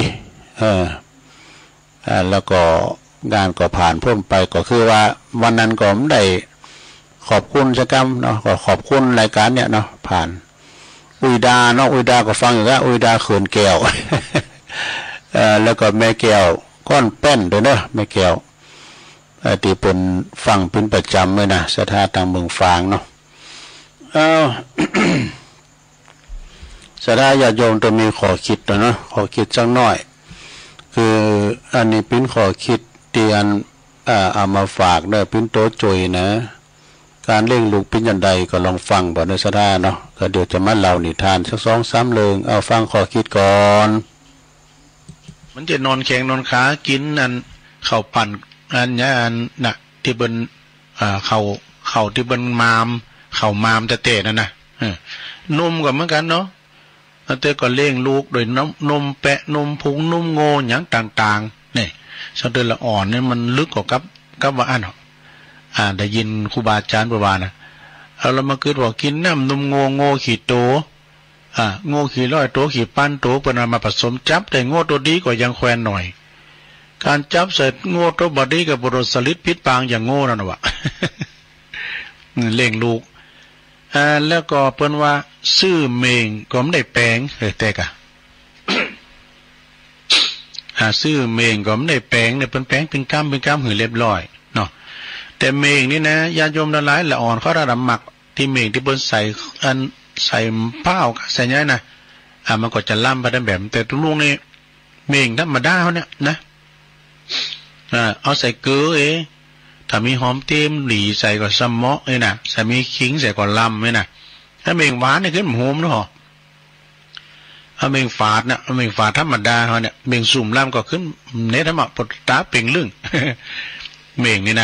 แล้วก็งานก็ผ่านพ้นไปก็คือว่าวันนั้นก็ไม่ได้ขอบคุณสักคำเนาะก็ขอบคุณรายการเนี่ยเนาะผ่านอุยดาเนาะอุยดาก็ฟังอยู่แล้วอุยดาเขินแก้ว แล้วก็แม่แก้วก้อนแป้นด้วยเนาะแม่แก้วที่เป็นฟังเป็นประจำเลยนะศรัทธาทางเมืองฟางเนาะศรัทธาญาติโยมต้องมีขอคิดเนาะขอคิดสักหน่อยคืออันนี้เป็นขอคิดเตียนเอามาฝากเด้อเป็นโตจุยนะการเล่งลูกเป็นยันใดก็ลองฟังบ่ในศรัทธาเนาะก็เดี๋ยวจะมาเล่านิทานสัก2-3 เรื่องเอาฟังขอคิดก่อนมันจะนอนแข็งนอนขากินอันข้าวปั่นอันนี้อันน่ะที่บนข้าวที่บนมามข้าวมามแต่นั่นนะนมก็เหมือนกันเนาะแต่ก็เลี้ยงลูกโดยนมแปะนมพุงนมโง่อย่างต่างๆนี่สะเดือนละอ่อนเนี่ยมันลึกกว่ากับว่าได้ยินครูบาอาจารย์บอกว่านะเรามาเกิดว่ากินน้ำนมโง่ขี่โตโง่ขี่ร้อยโตขี่ปั้นโตเป็นมาผสมจับแต่โง่ตัวดีก็ยังแควนหน่อยการจับเสร็จโง่ตัวบดีกับบรสลิดพิษปางอย่างโง่นั่นวะ เล่งลูกแล้วก็เปิ้นว่าซื้อเมงก็ไม่ได้แปลงแต่กะ ซื้อเมงก็ไม่ได้แปลงเนี่ยเป็นแปลงเป็นก้ามหือเรียบร้อยเนาะแต่เมงนี่นะญาติโยมละหลายละอ่อนเขาระดับหมักที่เมงที่เปิ้นใส่อันใส่เป้าใส่เนี้ยนะมันก็จะล่ำไปได้แบบแต่ทุกลูกนี่เมงธรรมดาเขาเนี่ยนะเอาใส่เกลือถ้ามีหอมเต็มหลีใส่ก็ซัมมะนะใส่มีขิงใส่ก็ลำนะถ้าเมงหวานเนี่ยขึ้นหอมนะฮะถ้าเมงฝาดนะเมงฝาดธรรมดาเขาเนี่ยเมงสุ่มล่ำก็ขึ้นเนธรรมะปดตาเป่งลึ่ง เมงนี่นะ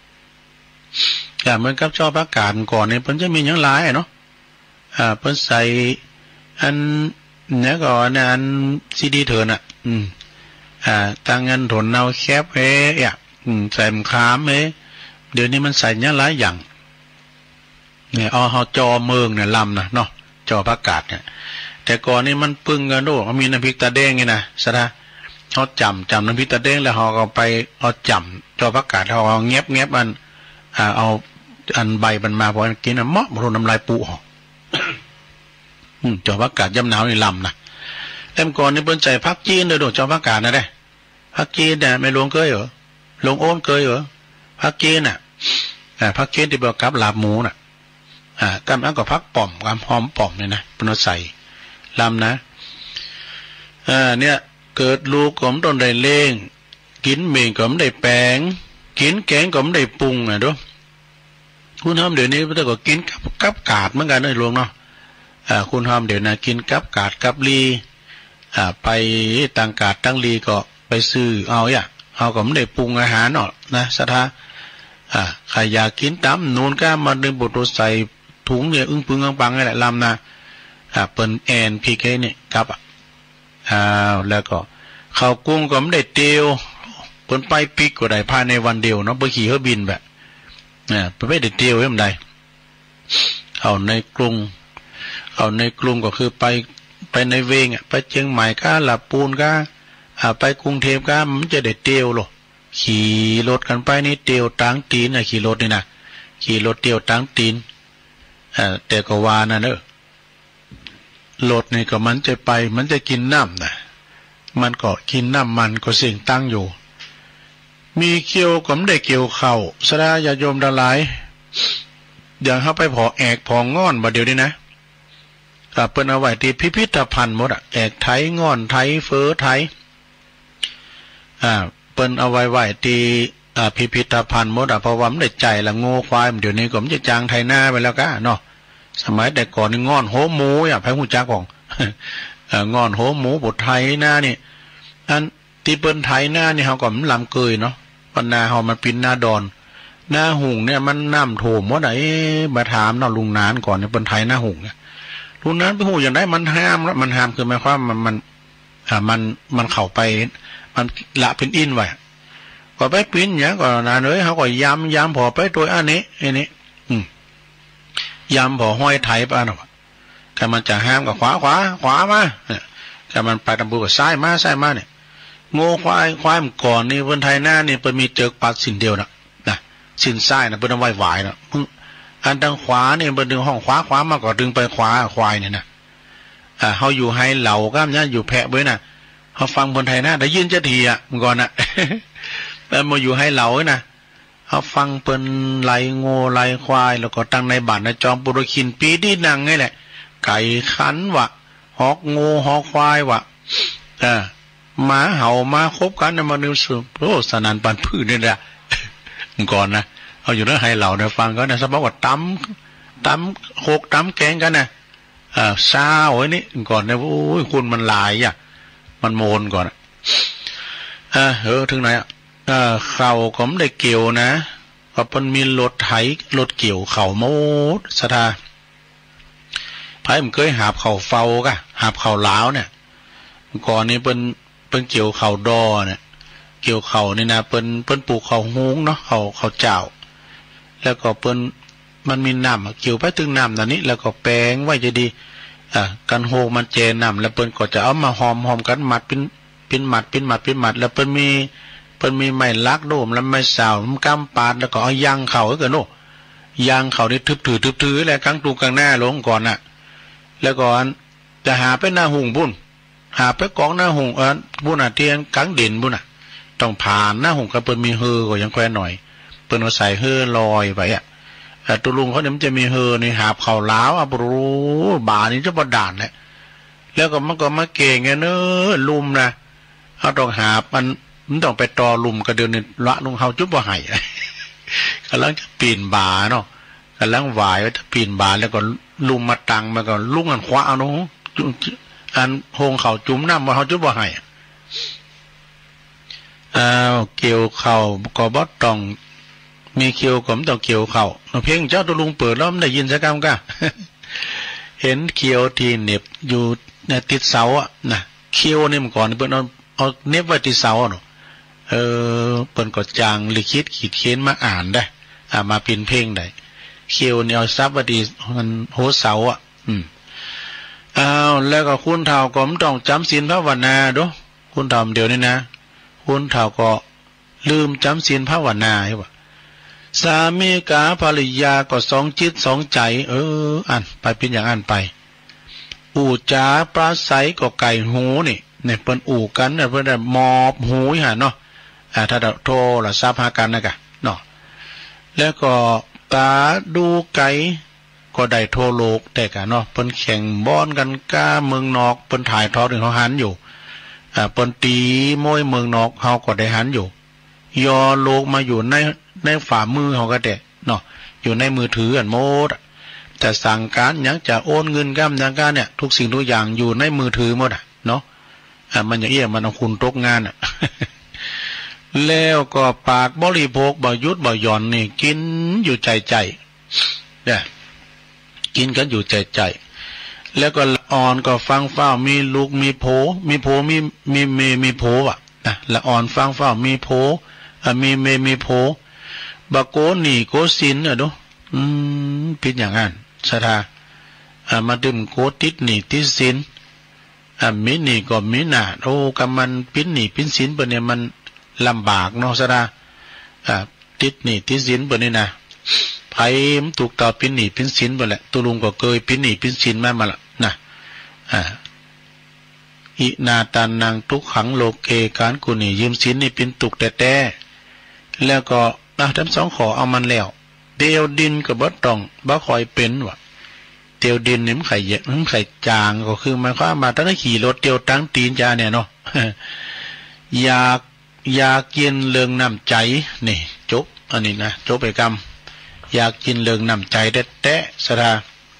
เหมือนกับชอบอากาศก่อนเนี่ยเพิ่นจะมีอย่างหลายเนาะเพิ่นใส่อันเนี่ยก่อนอันซีดีเถินตั้งเงินถนเนาแคบใส่มะขามเดี๋ยวนี้มันใส่เนี่ยหลายอย่างเนี่ยเอาจอเมืองเนี่ยลำนะเนาะจออากาศเนี่ยแต่ก่อนนี่มันปึ้งกันด้วยมีน้ำพริกตาแดงไงนะสะท้าเขาจำน้ำพริกตาแดงแล้วเขาก็ไปเอาจำจออากาศเขาเอาเงียบมันเอาอันใบมันมาพอกินเหมาะโดนน้ำลายปูหอจออากาศย่ำหนาวนี่ลำนะเล่มก่อนนี่เปิ้นใจพักจีนเลยโดดจออากาศนะได้พักจีนเนี่ยไม่ลงเคยเหรอลงโอนเคยเหรอพักจีนพักจีนที่บอกกับลาบหมูน่ะกำลังก็พักป่อมความหอมป่อมเนี่ยนะเปิ้นใส่ลำนะเนี่ยเกิดลูกก็มต้นได้เล่งกินเมงก็มได้แปงกินแกงก็มได้ปรุงดูคุณทำเดี๋ยวนี้แต่ก็กินกับกาดเหมือนกันเลยหลวงเนาะคุณทำเดี๋ยวนะกินกับกาดกับลีไปต่างกาดตั้งลีก็ไปซื้อเอาก็ไม่ได้ปรุงอาหารเนาะนะสถาใครอยากกินตำนูนก็มาดึงบทใส่ถุงเนี่ยอึ้งปึงอังปังนี่แหละลำนะเปิ้นแอนพีเคเนี่ยครับแล้วก็ข้าวกุ้งก็ไม่ได้เตียวเปิ้นไปปิกก็ได้ภายในวันเดียวเนาะไปขี่เครื่องบินแบบไปไม่ได้เตียวยังไงเอาในกรุงก็คือไปในเวงไปเชียงใหม่ก็หลับปูนก็ไปกรุงเทพก็มันจะได้เตียวหรอขี่รถกันไปนี่เตียวตั้งตีนขี่รถนี่นะขี่รถเตียวตั้งตีนแต่ก็ว่านะเนอะรถนี่ก็มันจะไปมันจะกินน้ำนะมันก็กินน้ำมันก็เสี่ยงตั้งอยู่มีเกี่ยวก็ไม่ได้เกี่ยวเข่าสระญาโยมดาหลายอย่างเข้าไปพอแอกพองอนบ่เดี๋ยวนี้นะเปิ้นเอาไว้ที่พิพิธภัณฑ์หมดแอกไทยงอนไทยเฟอไทยเปิ้นเอาไว้ที่พิพิธภัณฑ์หมดเพราะว่ามันได้ใจละโง่ควายเดี๋ยวนี้ก็มันจะจางไทยหน้าไปแล้วก็เนาะสมัยแต่ก่อนนี่งอนโหหมูไผหูจักของงอนโหหมูบทไทยหน้านี่อันที่เปิ้นไทยหน้านี่เฮาก็มันลำเกยเนาะปัญนาเฮามันปินหน้าดอนหน้าหุงเนี่ยมันน้ำโถมว่าไหนมาถามเนาะลุงนานก่อนเนี่ยเปิ้นไทยหน้าหุงเนี่ยลุงนานไปหูอย่างไรมันห้ามแล้วมันห้ามคือหมายความมันเข้าไปมันละเป็นอินไว้ก็ไปปิ้นอย่างก่อนนะเอ้ยเขาก็ย้ำพอไปตัวอันนี้ย้ำพอห้อยไทยป่ะเนาะแต่มันจะห้ามกับขวามาแต่มันไปตำบูกับซ้ายมาเนี่ยโง่ควายมันก่อนนี่คนไทยหน้านี่เป็นมีเจอปัดสินเดียวนะสินซ้ายนะเป็นเอาไว้ไหวนะอันทางขวาเนี่ยเป็นดึงห้องขวามาก็ดึงไปขวาควายเนี่ยนะเขาอยู่ให้เหล่าก้ามเนี่ยอยู่แพะไว้นะเขาฟังคนไทยหน้าได้ยินจะทีมันก่อนนะแล้วมาอยู่ให้เหล่านะเขาฟังเป็นไหลโง่ไหลควายแล้วก็ตั้งในบ้านในจอมปุรคินปีที่นั่งไงแหละไก่ขันวะหอกโง่หอกควายวะหมาเห่ามาคบกันมาเนื้อสืบโอ้สนันปันพื้นนี่แหละก่อนนะเอาอยู่เรื่องให้เหล่าเนี่ยฟังก็นะสมมติว่าตำโคกตำแกงกันนะซาโอ้ยนี่ก่อนเนี่ยโอ้ยคุณมันลายมันโมนก่อนถึงไหนเข่าก็ไม่ได้เกี่ยวนะเพราะมันมีรถไถรถเกี่ยวเข่าโมดสถาไผ่มันเคยหาบเข่าเฝ้ากะหาบเข่าล้าวเนี่ยก่อนนี้เป็นเกี่ยวเข่าดอเนี่ยเกี่ยวเข่านี่นะเป็นปลูกเข่าฮุ้งเนาะเข่าเจ้าแล้วก็มันมีน้ำเกี่ยวไปถึงน้ำนั่นนี้แล้วก็แปลงไว้จะดีกันโฮมันเจน้ำแล้วเปิ้นก็จะเอามาหอมกันมัดเป็นมัดแล้วเปิ้นมีไม้ลักโดมแล้วไม้สาวมันกำปาดแล้วก็เอายางเข่าก็โน่ยางเข่านี่ทึบถือแหละกลางตูกลางหน้าลงก่อนน่ะแล้วก่อนจะหาไปหน้าหุงบุญหาไปกองหน้าหุงบุญเทียนกลางดินบุญต้องผ่านหน้าหุงก็เปิ้นมีเฮือก็ยังแควหน่อยเปิ้นเอาใส่เฮือลอยไปแต่ตุลุงเขาเนี่ยมันจะมีเฮอในหาบเข่าล้าวอ่ะรู้บ่านี่จะประดานแหละแล้วก็มันก็มาเก่งไงเนอะลุมนะเขาต้องหามันต้องไปตอลุมกระเดือนนี่ละลุงเขาจุ๊บว่าไห้กำลังจะปีนบ่าเนาะกำลังหวายว่าจะปีนบ่าแล้วก็ลุมมาตังมาก็ลุงอันคว้าเอาเนาะอันโฮงเขาจุ่มน้ำมาเขาจุ๊บว่าไห้เกี่ยวเข่าก็บอต้องมีเกี่ยวก็ไม่ต้องเกี่ยวเข่าเพียงเจ้าตุลุงเปิดแล้วมันได้ยินสักคำก็เห็นเกี่ยวที่เน็บอยู่ในติดเสาอ่ะนะเกี่ยวนี่มันก่อนเปิ้นเอาเน็บไว้ที่เสาเนาะเปิ้นก็จางลิขิตขีดเขียนมาอ่านได้มาพินเพลงได้เกี่ยวเนี่ยเอาซับไว้ที่มันโหเสาอ่ะแล้วก็คุณเฒ่าก็ไม่ต้องจำศีลภาวนาดูคุณเฒ่าเดี๋ยวนี้นะคุณเฒ่าก็ลืมจำศีลภาวนาใช่ปะสามีกาภริยาก็สองจิตสองใจอ่านไปเป็นอย่างอ่านไปอู่จาปราศัยก็ไก่หูนี่เนี่ยเปิ้นอู่กันเนี่ยเปิ้นได้มอบหูหาเนาะถ้าโทรละทราบหากันนะกะเนาะแล้วก็ตาดูไก่ก็ได้โทรโลกแต่กะเนาะเปิ้นแข่งบอนกันก้าเมืองนอกเปิ้นถ่ายทอดถึงเขาหันอยู่เปิ้นตีมวยเมืองนอกเฮาก็ได้หันอยู่ยอโลกมาอยู่ในฝ่ามือเขาก็แต่เนาะอยู่ในมือถืออันโมดจะสั่งการอย่างจะโอนเงินก้ามอย่างการเนี่ยทุกสิ่งทุกอย่างอยู่ในมือถือหมดเนาะมันอย่างเอี้ยมันเอาคุณตกงานแล้วก็ปากบริโภคบ่ยุดบ่หย่อนนี่กินอยู่ใจเนี่ยกินกันอยู่ใจแล้วก็ละอ่อนก็ฟังเฝ้ามีลูกมีโผมีโผอ่ะนะละอ่อนฟังเฝ้ามีโผมีโผบะโกนี่โกสินดูผิดอย่างนั้นสถามาดื่มโกติดนี่ติดสินมินี่ก็มิน่ะโอ้กำมันปิ้นนี่ปิ้นสินเปเนี่ยมันลำบากเนาะสถาติดนี่ติดสินเปเนี่ยนะไผ่ถูกต่อปิ้นนี่ปิ้นสินไปแหละตุลุงก็เคยปิ้นนี่ปิ้นสินมาละนะอินาตานังทุกขังโลเกการกุนี่ยืมสินนี่ปิ้นตุกแต่แล้วก็ทั้งสองขอเอามันแล้วเตียวดินกับบ่ต้องบ่คอยเป็นวะเตียวดินนี่มันไข่เยอะมันไข่จางก็คือมันเข้ามาตั้งแต่ขี่รถเตียวตั้งตีนจาเนี่ยเนาะอยากกินเรื่องน้ำใจนี่จบอันนี้นะจบไปกรรมอยากกินเรื่องน้ำใจแท้ๆสระ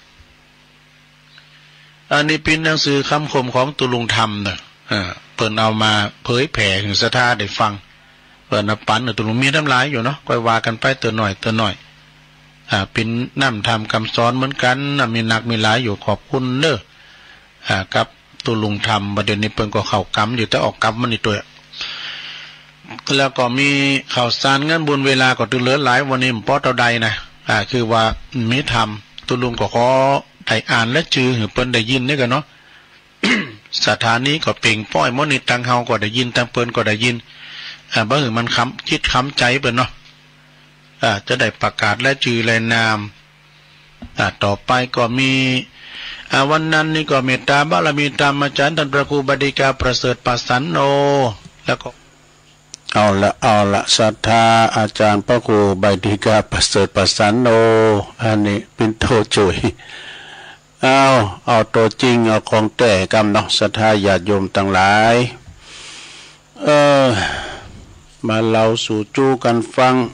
อันนี้เป็นหนังสือคำคมของตุลุงธรรมเนาะเปิดเอามาเผยแผ่ถึงสถาได้ฟังเปิดนับปันตุลุงมีน้ำลายอยู่เนาะก็ว่ากันไปเตือนหน่อยเป็นน้ำทำคำสอนเหมือนกันมีหนักมีหลายอยู่ขอบคุณเด้อกับตุลุงธรรมประเด็นนี้เปิดก็เข่ากำอยู่แต่ออกกำมันนี่ตัวแล้วก็มีข่าวสารเงินบุญเวลาก็ตื่นเลือหลายวันนี้ป้อเต่าใดนะคือว่ามีธรรมตุลุงก็ขอได้อ่านและจือหือเปิ้นได้ยินนี่กันเนาะ สถานีก็เป่งป้อยมอนิตังเฮาก็ได้ยินตังเปิ้นก็ได้ยินบ่หือมันคิดคำใจเปิ้นเนาะจะได้ประกาศและจือและนามต่อไปก็มีวันนั้นนี่ก็เมตตาบารมีตามอาจารย์ท่านพระครูบดีกาประเสริฐปัสสันโนแล้วก็เอาละศรัทธาอาจารย์พระครูบดีกาประเสริฐปัสสันโนอันนี้เป็นโตจุยเอาตัวจริงเอาของแต่กำเนาะศรัทธาญาติโยมทั้งหลายมาเล่าสู่จูกันฟัง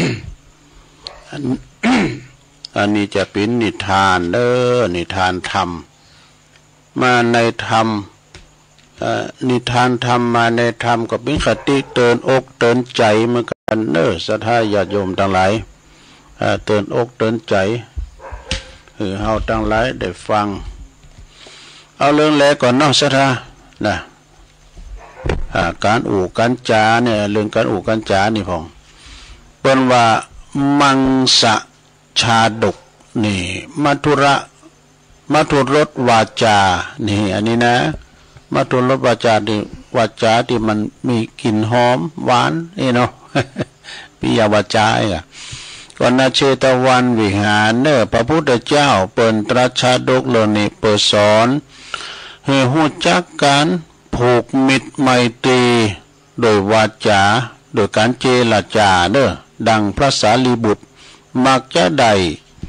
อันนี้จะเป็นนิทานนิทานธรรมมาในธรรมนิทานธรรมมาในธรรมก็เป็นคติเตือนอกเตือนใจเหมือนกันศรัทธาญาติโยมทั้งหลายเตือนอกเตือนใจเฮาทั้งหลายได้ฟังเอาเรื่องแรกก่อนเนาะศรัทธานะการอู่การจาเนี่ยเรื่องการอู่การจานี่พ่องเปิ้นว่ามังสะชาดกนี่มัทุรสวาจานี่อันนี้นะมัทุรสวาจาที่วาจาที่มันมีกลิ่นหอมหวานนี่เนาะ ปิยวาจาอ่ะก่อนนาเชตวันวิหารพระพุทธเจ้าเปิ้นตรัสชาดกเหล่านี้เปิดสอนให้รู้จักการผูกมิตรไมตรีโดยวาจาโดยการเจรจาดังพระสารีบุตรมักจะได้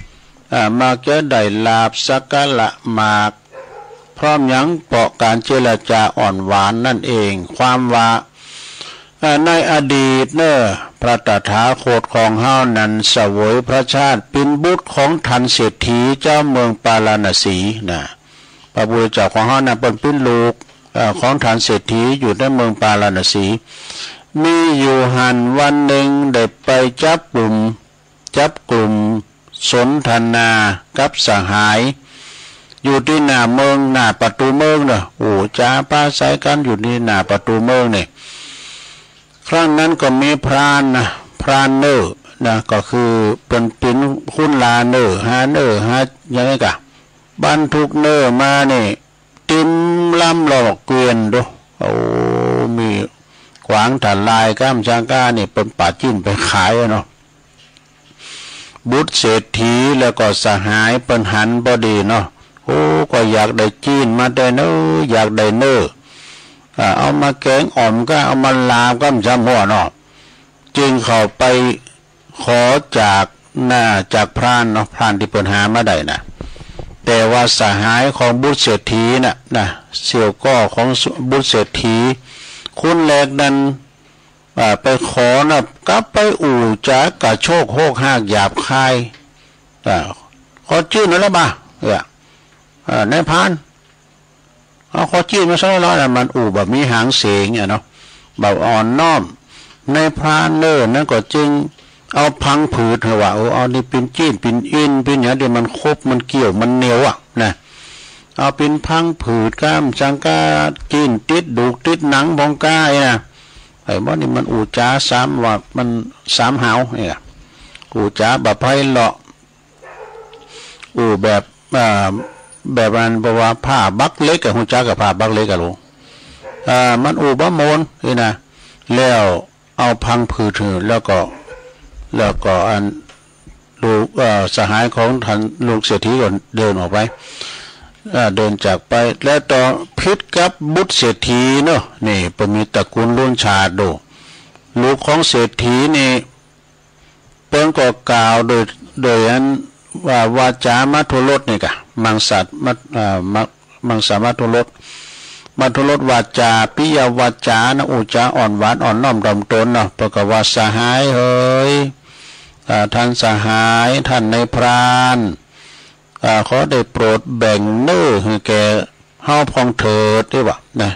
มาแก้ได้ลาบสักกะละหมากพร้อมยังเปาะการเจรจาอ่อนหวานนั่นเองความว่าในอดีตเนอะพระตถาคตของเฮานั้นเสวยพระชาติเป็นบุตรของทันเศรษฐีเจ้าเมืองปาราณสีนะพระพุทธเจ้าของเฮานั้นเป็นลูกของทันเศรษฐีอยู่ในเมืองปาราณสีมีอยู่หันวันหนึ่งได้ไปจับกลุ่มสนทนากับสหายอยู่ที่หน้าเมืองหน้าประตูเมืองเนอะโอ้จ้าป้าใส่กันอยู่ที่หน้าประตูเมืองเนี่ยครั้งนั้นก็มีพรานเนอร์นะก็คือเป็นคุณลาเนอร์ฮาเนอร์ฮาอย่างนี้กะบรรทุกเนอร์มาเนี่ยติมล้ำหลอกเกวียนดูโอ้มีขวางถัดลายก้ามช้างก้านี่เป็นป่าจิ้นไปขายเนาะบุตรเศรษฐีแล้วก็สหายเป็นหันพอดีเนาะโอ้ก็อยากได้จีนมาได้เนออยากได้เนอเอามาแกงอ่อมก็เอามาลาบก็จำหัวเนาะจึงเข้าไปขอจากพรานเนาะพรานที่เปิดหามาได้นะแต่ว่าสหายของบุตรเศรษฐีนะเสี่ยวก้อของบุตรเศรษฐีคุณแรกนั้นไปขอนะกลับไปอู่จากกะโชกโหกหากหยาบคายขอชื่อหน่อยละบ้าในพานขอชื่อมาสักร้อยมันอู่แบบมีหางเสียงเนาะแบบอ่อนน้อมในพรานเนอร์นั่นก็จึงเอาพังผืดว่าเอานี่เป็นจีนเป็นอินเป็นอย่างเดียวมันคบมันเกี่ยวมันเหนียวนะเอาเป็นพังผืดก้ามจังกาจีนติดดูติดหนังบองก้านะไอ้บ้านนี่มันอู่จ้าซ้ำว่ามันซ้ำหาวเนี่ยอู่จ้าแบบไพ่เลาะอู่แบบมันบอกว่าผ้าบักเล็กกับหูจ้ากับผ้าบักเล็กกับลูกมันอู่บะโมนนี่นะแล้วเอาพังผืดถือแล้วก็อันลูกสหายของท่านลูกเศรษฐีก่อนเดินออกไปเดินจากไปแล้วต่อพิษกับบุตรเศรษฐีเนาะนี่เป็นมีตระกูลรุ่นชาดูลูกของเศรษฐีนี่เป็นก็กล่าวโดยอันว่าวาจามัทุรสนี่กะมังสัตมังสามัทุรสวาจาปิยวาจานะอุจาอ่อนหวานอ่อนน้อมดำตนเนาะประกอบว่าสหายเฮ้ยท่านสหายท่านในพรานขอได้โปรดแบ่งเนื้อให้แก่เฮาพองเถิดได้บ่นะ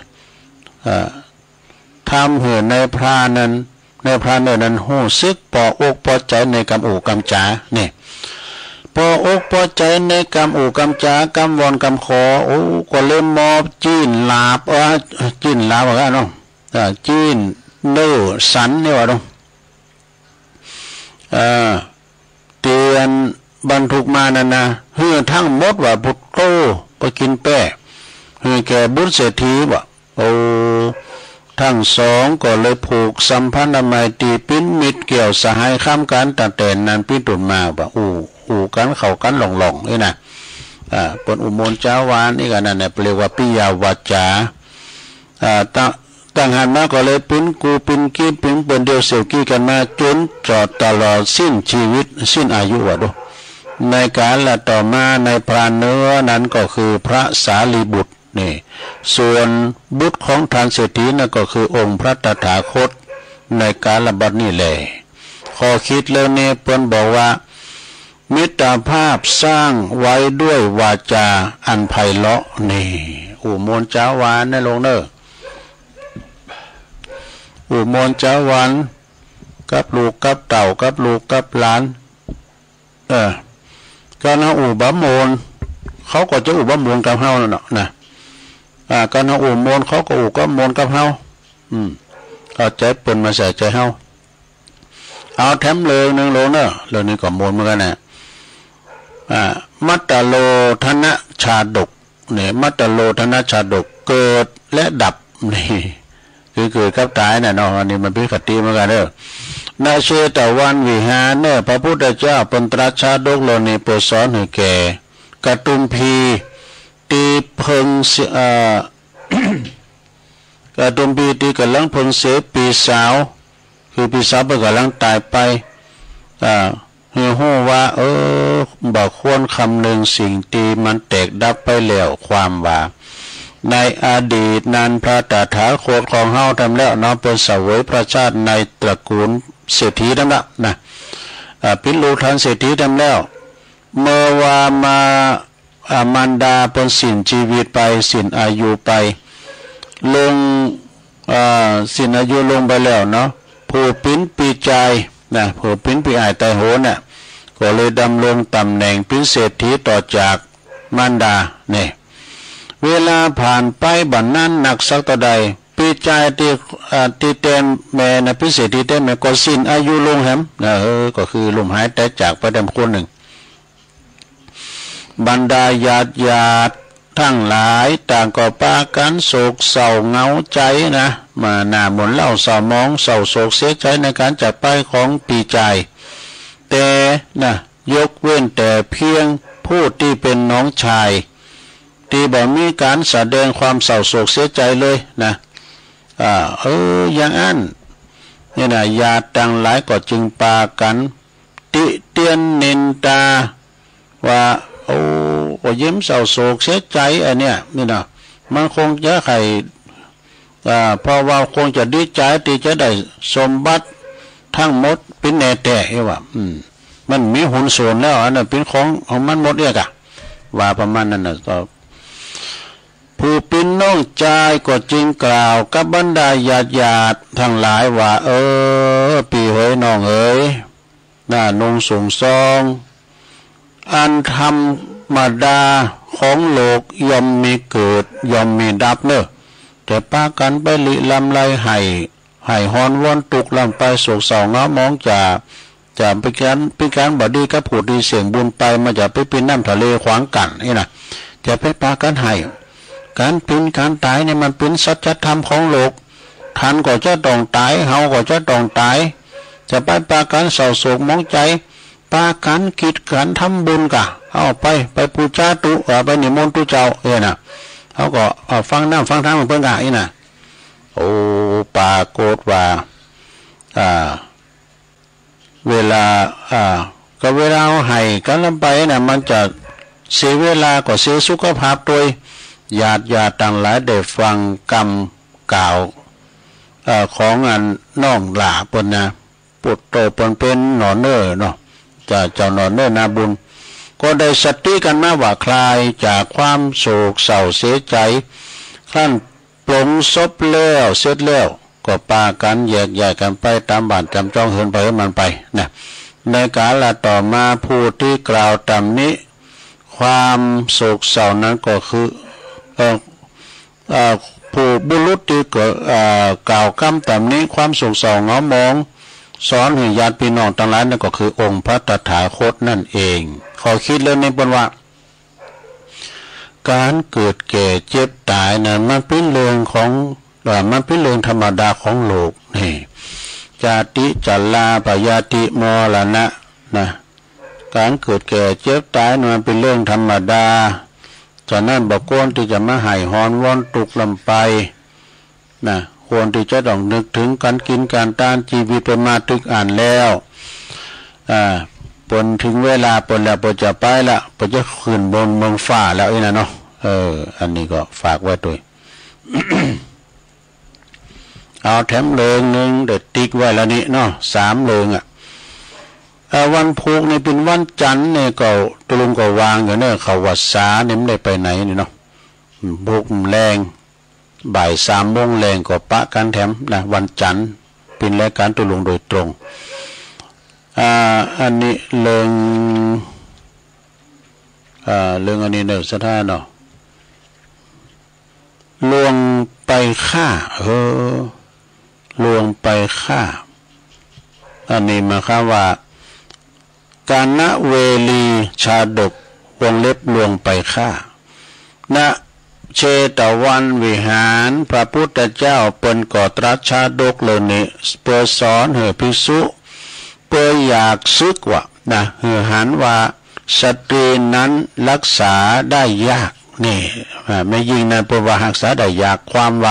ทำเหือในพรานนั้นหู้ซึกปอกปอใจในกำอูกำจาเนี่ยปอกปอใจในกำอูกำจากำวอนกำขอโอ้ก็เล่มมอบจีนลาบจีนลาบว่ากันเนาะจีนเนื้อสันเนี่ยว่าเนาะเตียนบรรทุกมานั่นนะเฮือทั้งหมดว่าบุตรโตไปกินแป้เฮือแก่บุตรเศรษฐีบ่โอ้ทั้งสองก็เลยผูกสัมพันธ์ไมตรีปิ้นมิตรเกี่ยวสหายข้ามกันตั้งแต่นั้นปิ้นตุนมาบ่อู่กันเข้ากันหล่องๆนี่นะปนอุโมนเจ้าวานนี่กันนั่นน่ะเรียกว่าปิยาวาจาต่างหันมาก็เลยปิ้นกูปิ้นกี้ปิ้นเปิ้นเดียวเสียวกี้กันมาจนจอดตลอดสิ้นชีวิตสิ้นอายุว่าดูในการละต่อมาในพรานเนื้อนั้นก็คือพระสารีบุตรนี่ส่วนบุตรของทานเศรษฐีนั่นก็คือองค์พระตถาคตในการละบัดนี้แหละขอคิดแล้วเนี่ยเพิ่นบอกว่ามิตรภาพสร้างไว้ด้วยวาจาอันไพเราะนี่อุโมนเจ้าวานในลงเนออุโมนเจ้าวานกับลูกกับเต่ากับลูกกับหลานการเอาอู่บะโมนเขาก็จะอู่บะโมนกับเฮาเนาะนะการเอาอู่โมนเขาก็อู่ก็โมนกับเฮาเอาใจปนมาใส่ใจเฮาเอาแถมเลยนึงโลเนอะเรื่องนี้ก็โมนเหมือนกันนะมัตตโลธนชาดกเนี่ยมัตตโลธนชาดกเกิดและดับนี่คือเกิดกับตายน่ะเนาะอันนี้มันเป็นคติเหมือนกันเด้อนาเชตวันวิหารเนพระพุทธเจ้าเป็นตรัสชาดกโลนี้โปรดสอนให้แก่กตุมพีตีเพิงกตุมพีตีกำลังเพิงเสปีสาวคือปีสาวเพิ่งกำลังตายไปฮู้ว่าบ่ควรคำนึงสิ่งที่มันแตกดับไปแล้วความว่าในอดีตนั้นพระตถาคตของเฮาทำแล้วเนาะเป็นเสวยพระชาติในตระกูลเศรษฐีนั่นละนะพิรูทันเศรษฐีทำแล้วเมื่อว่ามามันดาเป็นสิ้นชีวิตไปสิ้นอายุไปลงสิ้นอายุลงไปแล้วเนาะผู้ปิ้นปีใจนะผู้ปิ้นปีอายไตโหน่ะก็เลยดำรงตำแหน่งเป็นเศรษฐีต่อจากมารดาเนี่ยเวลาผ่านไปบัดนั้นหนักสักต่อใดปีใจที่เต็มแม่นะพิเศษที่เต็มแม่ก็สิ้นอายุลงแฮมก็คือลมหายใจจากไปดำคนหนึ่งบรรดาญาติทั้งหลายต่างก็ปากันโศกเศร้าเหงาใจนะมาหน้ามนเล่าเศร้ามองเศร้าโศกเสียใจในการจากไปของปีใจแต่นะยกเว้นแต่เพียงผู้ที่เป็นน้องชายที่บ่มีการแสดงความเศร้าโศกเสียใจเลยนะอย่างนั้นเนี่ยนะญาติต่างหลายก็จึงปากันติเตียนนินตาว่าก็ยิ้มเศร้าโศกเสียใจอันเนี้ยนี่นะมันคงจะใครเพราะว่าคงจะดีใจที่จะได้สมบัติทั้งหมดเป็นแน่แต่ว่ามันมีหุนส่วนแล้วอันนั้นเป็นของมันหมดเอกอะว่าประมาณนั้นนะก็ผู้เป็นน้องชายก็จึงกล่าวกับบรรดาญาติทั้งหลายว่าปีเอ๋ยน้องเอ๋ยหน้านงสูงซองอันธรรมดาของโลกย่อมมีเกิดย่อมมีดับเนอะแต่ปากันไปลิลำไรให้ฮอนวนตุกลำไปโศกเศร้าเงามองจะเป็นการบดีกับผู้ดีเสียงบุญไปมาจะไปเป็นน้ำทะเลขวางกันนี่นะจะไปปากันให้การเป็นการตายเนี่ยมันเป็นสัจธรรมของโลกท่านก็จะต้องตายเฮาก็จะต้องตายจะไปปากันเศร้าโศกมองใจปากันกิจการทำบุญกะเอาไปปูชาตุไปนิมนต์ตุเจ้านะเขาก็ฟังน้ำฟังทางเพิ่งกะนี่นะปาโกดว่าเวลาก็เวลาให้กันลำไปนะมันจะเสียเวลาก็เสียสุขภาพตัวญาติต่างหลายได้ฟังกรรมกล่าวของอันน้องหลาปนนะปุตโตปนเป็นหนอนเนอเนาะเจ้าหนอนเนอนาบุญก็ได้สติกันมาว่าคลายจากความโศกเศร้าเสียใจขั้นปลงศพแล้วเสร็จแล้วก็ปากันแยกย้ายกันไปตามบ้านจำจ้องเหินไปให้มันไปนะในกาลต่อมาผู้ที่กล่าวตามนี้ความโศกเศร้านั้นก็คือผู้บุรุษที่กล่าวคำตามนี้ความโศกเศร้าเงามองสอนให้ญาติพี่น้องทั้งหลายนั่นก็คือองค์พระตถาคตนั่นเองขอคิดเลยในบทว่าการเกิดแก่เจ็บตายนั้นมันเป็นเรื่องของมันเป็นเรื่องธรรมดาของโลกนี่จาติจัลลาปยาติมรณะนะการเกิดแก่เจ็บตายมันเป็นเรื่องธรรมดาจากนั้นบอกควรที่จะมาให้ฮอนวอนตุกลำไปนะควรที่จะต้องนึกถึงการกินการต้านชีวิตเป็นมาตึกอ่านแล้วปนถึงเวลาปนแล้วปนจะไปละปนจะขึ้นบนเมืองฟ้าแล้วนะเนาะอันนี้ก็ฝากไว้ด้วย เอาแถมเลิงหนึ่งเด็ดติ๊กไว้แล้วนี่เนาะ3เลิงวันพุธนี่เป็นวันจันทร์เนี่ยก็ตลุงก็วางอยู่เนี่ยเขาวัดสาเนี่ยไม่ได้ไปไหนนี่เนาะพุธแรงบ่าย3 โมงแรงก็ปะกันแถมนะวันจันทร์เป็นรายการตลุงโดยตรงอันนี้เรื่องอันนี้เนี่ยสถานเนาะลวงไปฆ่าลวงไปฆ่าอันนี้มาครับว่ากาณเวลีชาดกวงเล็บลวงไปฆ่าณเชตวันวิหารพระพุทธเจ้าเป็นก่อตรัสชาดกเลยนี่เพื่อสอนให้ภิกษุเพื่ออยากซึกว่านะหันว่าสตรีนั้นรักษาได้ยากนี่ไม่ยิ่งนั้นเพราะว่ารักษาได้ยากความว่า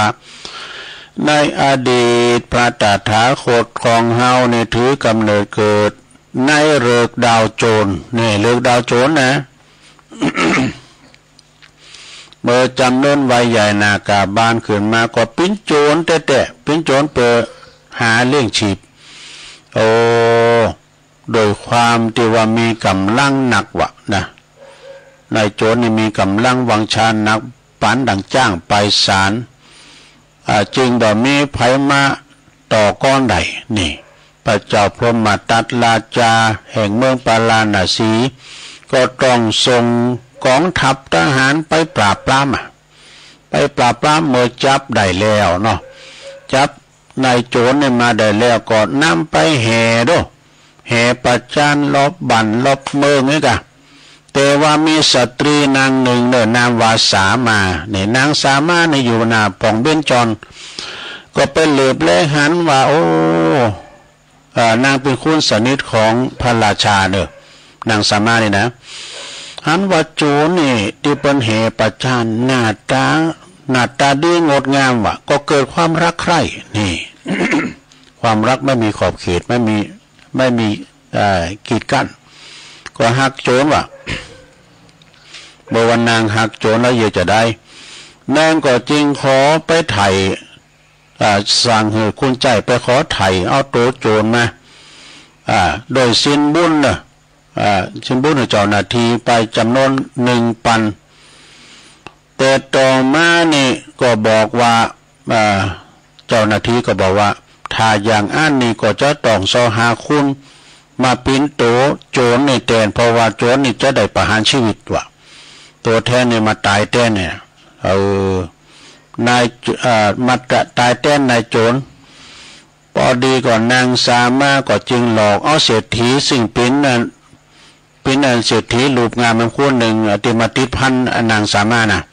ในอดีตพระตถาคตของเฮาเนี่ยถือกำเนิดเกิดในเลิกดาวโจรนี่เลิกดาวโจรนะ เมื่อจำนวนวัยใหญ่นากาบ้านขึ้นมาก็ปิ้นโจรแต่ปิ้นโจรเปิดหาเลี้ยงชีพโอ้โดยความที่ว่ามีกำลังหนักวะนะนายโจรนี่มีกำลังวังชานักปันดังจ้างไปศาลจึงบ่มีไผมาต่อก้อนใดนี่พระเจ้าพรหมทัตราชาแห่งเมืองปาราณสีก็ต้องส่งกองทัพทหารไปปราบปรามเมื่อจับได้แล้วเนาะจับนายโจรเนี่ยมาได้แล้วก็นำไปแห่ด้วยแห่ประจานรอบบั่นรอบเมืองนี่กะแต่ว่ามีสตรีนางหนึ่งเดินนามวาสามาเนี่ยนางสามาในอยู่หน้าป่องเบญจรก็เป็นเหลือบแลหันว่าโอ้นางเป็นคุณสนิทของพระราชาเนอะนางสามานี่นะหันว่าโจรนี่ที่เป็นเหตุประจานหน้าตาดีงดงามว่ะก็เกิดความรักใคร่นี่ ความรักไม่มีขอบเขตไม่มีกีดกั้นก็หักโจรว่ะเมื่อวันนางหักโจรแล้วเยอะจะได้นางก็จริงขอไปไถ่สั่งให้คุณใจไปขอไถ่เอาตัวโจรมาโดยสินบุญนะสินบุญเจ้าหน้าที่ไปจำนวน1,000แต่ต่อมานี่ก็บอกว่าเจ้าหน้าที่ก็บอกว่าถ้าอย่างอันนี้ก็จะต้องสอหาคุณมาปิ้นโตโจรในแทนเพราะว่าโจรนี่จะได้ประหารชีวิตว่ะตัวแทนเนี่ยมาตายแทนเนี่ยนายมาตายแทนนายโจรพอดีก่อนนางสามาก็จึงหลอกเอาเศรษฐีซึ่งเป็นเศรษฐีรูปงามมันคนหนึ่งที่มาติดพันนางสามานะ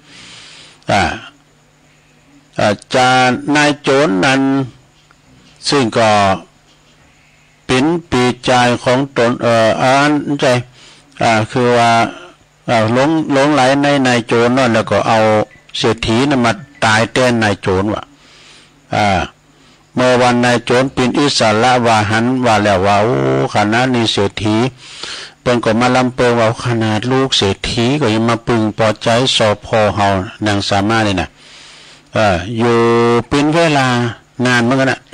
จะนายโจรนั้นซึ่งก็เป็นปีใจของตนใจคือว่าหลงไหลในนายโจรนั่นแล้วก็เอาเศรษฐีนั้นมาตายแทนนายโจรว่ะเมื่อวันนายโจรเป็นอิสระวาหันว่าแล้วว่าโอ้ขนาดนี้เศรษฐีเพิ่นก็มาลำเปิงว่าขนาดลูกเศรษฐีก็ยังมาปึงพอใจสอบพอเฮานางสามาเลยนะอยู่เป็นเวลานานเหมือนกันนะ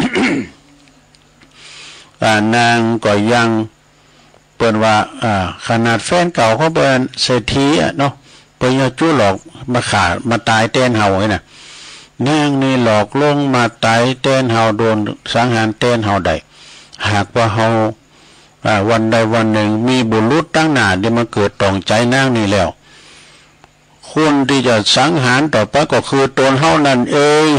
นางก็ยังเปิ้นว่าขนาดแฟนเก่าเขาเป็นเศรษฐีเนาะเปิ้นจะจู้หลอกมาตายแทนเฮาไว้น่ะนางนี่หลอกลวงมาตายแทนเฮาโดนสังหารแทนเฮาได้หากว่าเฮาวันใดวันหนึ่งมีบุรุษตั้งหน้าที่มาเกิดตองใจนางนี่แล้วคนที่จะสังหารต่อไปก็คือตนเฮานั่นเอง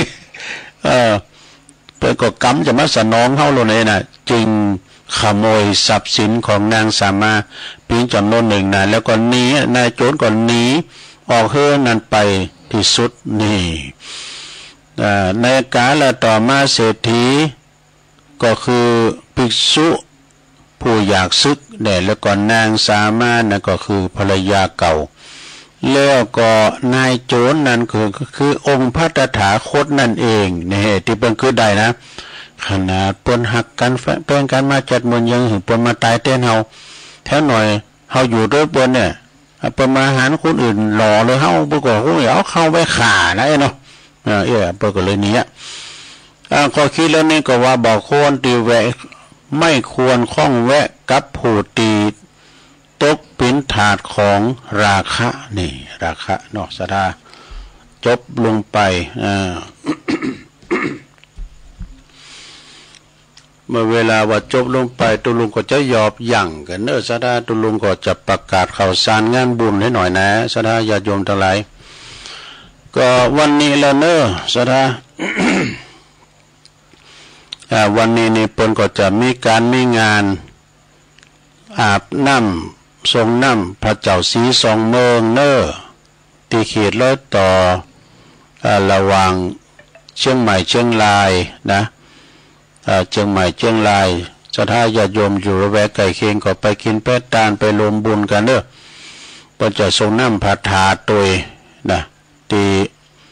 เปิ้นก็กำจะมาสนองเฮาโลดนี่น่ะจึงขโมยทรัพย์สินของนางสามาเป็นจำนวนหนึ่งนะแล้วก็หนีนายโจรก็หนีออกเฮือนั้นไปที่สุดนี่ในกาลต่อมาเศรษฐีก็คือภิกษุผู้อยากศึกแล้วก็นางสามานั่นก็คือภรรยาเก่าแล้วก็นายโจรนั่นคือองค์พระตถาคตนั่นเองนี่ที่เพิ่นคือได้นะขนาดเปิ้นหักกันแป้งกันมาจัดมนยังถึงเปิ้นมาตายแทนเฮาแถวหน่อยเฮาอยู่ด้วยเปิ้นเนี่ยเปิ้นมาหาคนอื่นหล่อเลยเฮาบ่ก็ฮู้เอาเข้าไปฆ่านะเนาะเปิ้นก็เลยหนีข้อคิดแล้วนี่ก็ว่าบ่ควรตีแวะไม่ควรข้องแวะกับผู้ตีตกเป็นถาดของราคะนี่ราคะเนาะสดาจบลงไปเมื่อเวลาว่าจบลงไปตุลุงก็จะยอบยั่งกันเนอะสดาตุลุงก็จะประกาศข่าวสารงานบุญให้หน่อยนะสดาญาติโยมทั้งหลายก็วันนี้แล้วเนอะสดา วันนี้นี่เปิ้นก็จะมีงานอาบน้ำทรงน้ำพระเจ้าศรีสองเมืองเนอะที่เขตร้อยต่อระหว่างเชียงใหม่เชียงรายนะเชียงใหม่เชียงรายสถาญาติโยมอยู่ระแวกใกล้เคียงก็ไปกินแป้ตานไปรวมบุญกันเนอะเปิ้นจะทรงน้ำพระธาตุตัวนะที่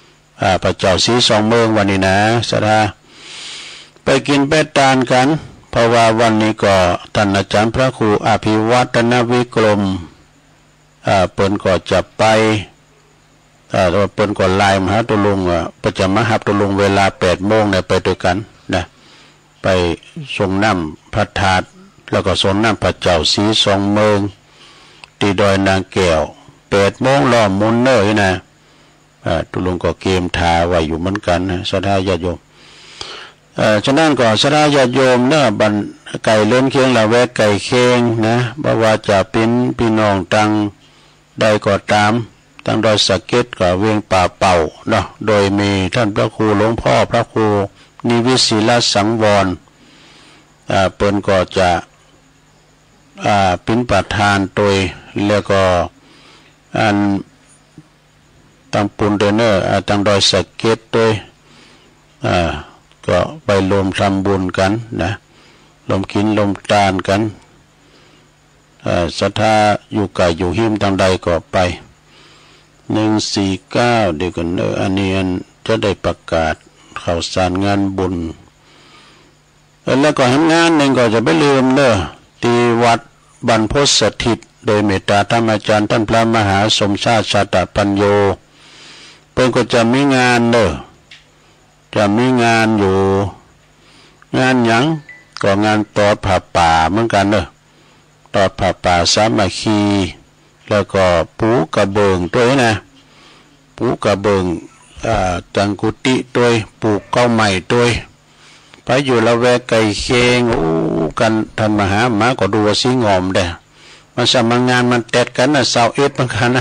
พระเจ้าศรีสองเมืองวันนี้นะสถาไปกินแป้ตานกันพเพราะว่าวันนี้ก็ท่านอาจารย์พระครูอภิวัฒนวิกรมเปิ้นก็จะไปเปิ้นก็ไลน์มาหาตุลุงประจำมาหับตุลุงเวลา8 โมงเนี่ยไปด้วยกันนะไปส่งน้ำพระธาตุแล้วก็ส่งน้ำพระเจ้าสีสองเมืองตีดอยนางแก้ว8 โมงล้อมมุนเนอร์นะตุลุงก็เกมทาไว้อยู่เหมือนกันนะศรัทธาญาติโยมฉะนั้นก็ศรัทธาญาติโยมเนี่ยบันไก่เล่นเคียงละแวกไก่เคียงนะบ่ว่าจะเป็นพี่น้องตังใดก็ตามตั้งดอยสะเก็ดกับเวียงป่าเป่าเนาะโดยมีท่านพระครูหลวงพ่อพระครูนิวิศิลสังวรเปิ้นก็จะเป็นประธานโดยแล้วก็อันตั้งปุนเดเนอร์ตั้งดอยสะเก็ดโดยก็ไปรวมทำบุญกันนะรวมกินรวมทานกันศรัทธาอยู่ไกลอยู่หิมทางใดก็ไป149เดี๋ยวกันอันนี้จะได้ประกาศข่าวสารงานบุญแล้วก็งานหนึ่งก็จะไม่ลืมเด้อที่วัดบรรพตสถิตโดยเมตตาธรรมอาจารย์ท่านพระมหาสมชาติชาตปัญโยเพิ่นก็จะมีงานเด้อจะมีงานอยู่งานหยังก็งานตอดผ้าป่าเหมือนกันเด้อตอดผ้าป่าสามัคคีแล้วก็ปูกระเบิงด้วยนะปูกระเบิงตังกุฏิด้วยปูเก้าใหม่ด้วยไปอยู่ละแวกไก่เคงกันท่านมหามาก็ดูว่าสิงอมได้มันสมังงานมันแตดกันนะเสาเอ็ดเหมือนกันนะ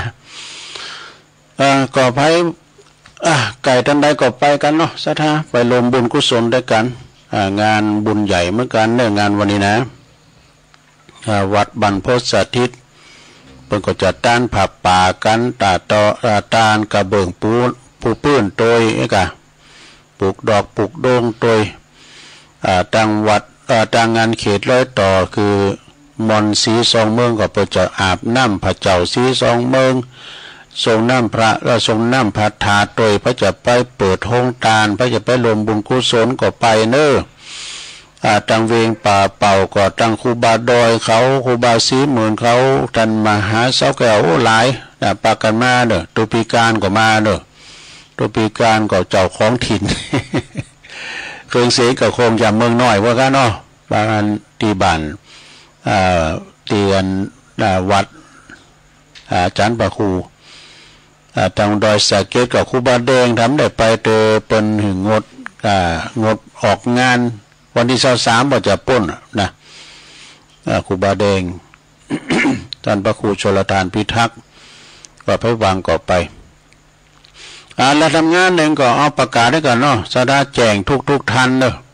ก็ไปไก่ท่านใดก็ไปกันเนาะศรัทธาไปรวมบุญกุศลด้วยกันงานบุญใหญ่เหมือนกันเรื่องงานวันนี้นะวัดบรรพตสถิตเพิ่นก็จะต้านผับป่ากันตานกระเบิงปูปื้นโดยกะปลูกดอกปลูกโด่งโดยต่างวัดต่างงานเขตร้อยต่อคือมอนสีสองเมืองก็เปิดจะอาบน้ำพระเจ้าสีสองเมืองทรงน้ำพระแล้วทรงน้ำพระธาตุโดยพระจะไปเปิดห้องตาลพระจะไปรวมบุญกุศลก็ไปเนอตั้งเวงป่าเป่าก็ตั้งครูบาดอยเขาครูบาสีเหมือนเขาท่านมหาเสาแก้วหลายปากันมาเด้อตัวปีการก็มาเด้อตัวปีการก็เจ้าของถิ่น เครื่องเสียก็คงจะเมืองน้อยว่ากันเนาะบางที่บ้านเตียนวัดจันทร์ประครูทางดอยสะเก็ดกับครูบาแดงทำได้ไปเตอเปิ้นหึงงดออกงานวันที่23บ่จะป้นนะครูบาแดง ท่านพระครูชลทานพิทักษ์ก็ไปวางก็ไปแล้วทำงานหนึ่งก็เอาประกาศได้กันเนาะสดาแจ้งทุกท่านเนาะ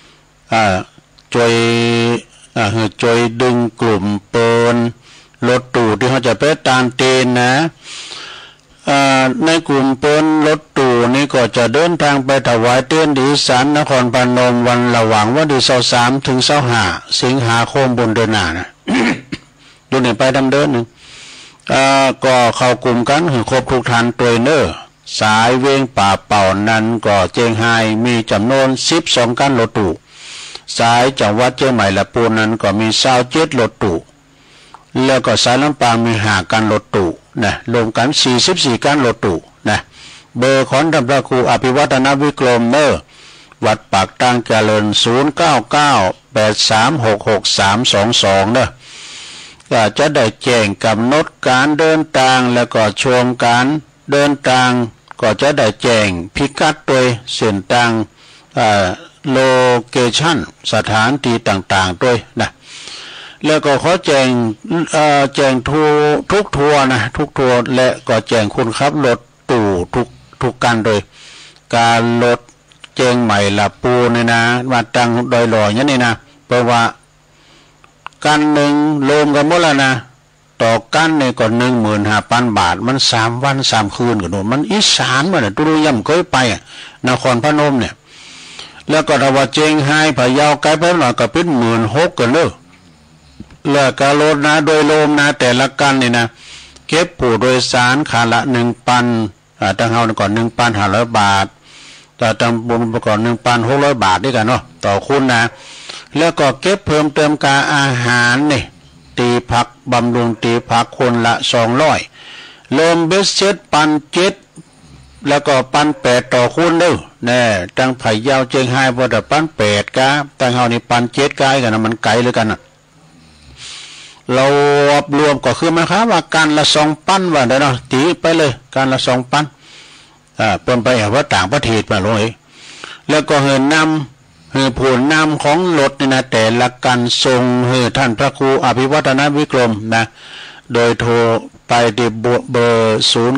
จอยดึงกลุ่มเปินรถตู้ที่เขาจะไปตามเตนนะในกลุ่มเปิ้นรถตู้นี่ก็จะเดินทางไปถวายเตี้ยนดีสันนครพนมวันระหว่างวันที่23ถึง25สิงหาคมบนเดือนหน้านะ ดูนี่ไปดำเดินหนึ่งก็เข้ากลุ่มกันคือครบทุกท่านตัวเนอร์สายเวงป่าเป่านั้นก็เจียงไฮ้มีจำนวน12กันรถตู้สายจังหวัดเชียงใหม่และปูนนั้นก็มี27รถตู้แล้วก็สายลำปางมี5กันรถตู้นะรวมกัน44กันรถตู้นะเบอร์ของท่านพระครูอภิวัฒนวิกรมเนอร์วัดปากตางเจริญ0998366322เนอะก็จะได้แจ้งกำหนดการเดินทางแล้วก็ช่วงการเดินทางก็จะได้แจ้งพิกัดโดยเส้นทางโลเคชั่นสถานที่ต่างๆด้วยนะแล้วก็ขอแจ้งทุกทัวร์นะทุกทัวร์และก็แจ้งคนขับรถตู้ทุกกันโดยการรถแจ้งใหม่ละปูนี่นะมาตั้งดอยลอยนี่นะเพราะว่ากันหนึ่งรวมกันหมดแล้วนะต่อกันนี่ก็15,000 บาทมัน3 วัน 3 คืนกันโดนมันอีสานมันตุรุย่ำเคยไปนครพนมเนี่ยแล้วก็ถ้าว่าเจียงไฮ้พะเยาไกลไปหน่อยก็เป็น16,000กันเลยแล้วก็รถนะโดยรวมนะแต่ละกันนี่นะเก็บผู้โดยสารคันละ 1,000ตั้งเฮาก่อน 1,500 บาทแต่ตั้งบนก่อน 1,600 บาทด้วยกันเนาะต่อคุณนะแล้วก็เก็บเพิ่มเติมกาอาหารนี่ตีผักบำรุงตีผักคนละ200เริ่มเบสเซ็ตปัน7แล้วก็ปัน8ต่อคูณเด้อแน่ตั้งไผ่ยาวเจียงไฮ้บ่ได้ปัน8กาตั้งเฮานี่ปัน7กากันนะมันไกลเหลือกันน่ะเรารวมก็คือหมายความว่าการละ2ปันว่าได้เนาะตีไปเลยการละ2ปันเปิ้นไปว่าต่างประเทศมาเลยแล้วก็เหินนำผู้นำของรถนี่นะแต่ละกันส่งท่านพระครูอภิวัฒนวิกรมนะโดยโทรไปที่เบอร์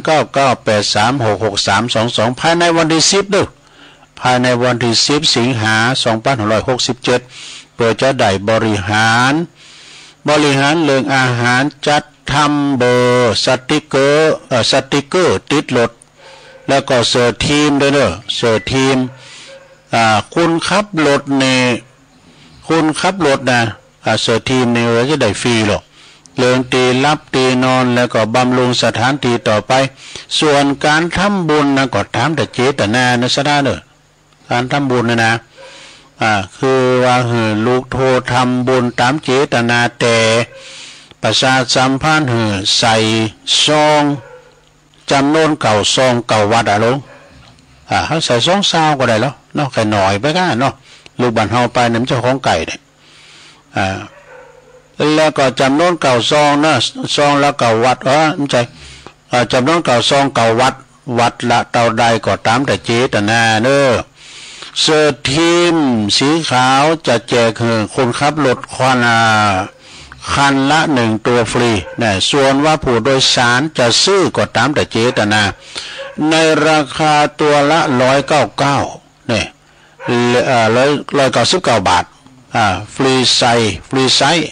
0998366322ภายในวันที่10เด้อภายในวันที่10สิงหาคม2567เพื่อจะได้บริหารเรื่องอาหารจัดทำเบอร์สติกเกอร์ติดรถแล้วก็เสิร์ฟทีมด้วยเด้อเสิร์ฟทีมคุณขับรถนี่คุณขับรถนะเสิร์ฟทีมนี่จะได้ฟรีหรอกเรื่องตีรับตีนอนแล้วก็บำรุงสถานที่ต่อไปส่วนการทำบุญนะก็ถามแต่เจตนานะซะได้เด้อการทำบุญนะคือว่าลูกโทรทำบุญตามเจตนาแต่ประชาสัมพันธ์ใส่ซองจำนวนเก่าซองเก่าวัดลงเขาใส่ซองซาวก็ได้แล้วเนาะไข่หน่อยไปกันเนาะลูกบ้านเฮาไปเนี่ยมันเจ้าของไก่เนี่ยแล้วก็จำนวนเก่าซองนะซองแล้วเก่าวัดไม่ใช่จำนวนเก่าซองเก่าวัดละเท่าใดก็ตามแต่เจตนาเน้อเสื้อทีมสีขาวจะแจกคนขับรถคันละ1ตัวฟรีนะส่วนว่าผู้โดยสารจะซื้อก็ตามแต่เจตนาในราคาตัวละ199นี่199 บาทฟรีไซส์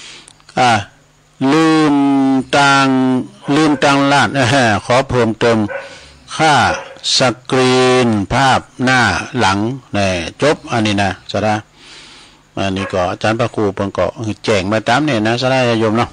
ลืมตังลาดขอเพิ่มเติมค่าสกรีนภาพหน้าหลังนี่จบอันนี้นะสระอันนี้ก็อาจารย์พระครูเพิ่นก็แจ้งมาตามเนี่ยนะสระโยมเนาะ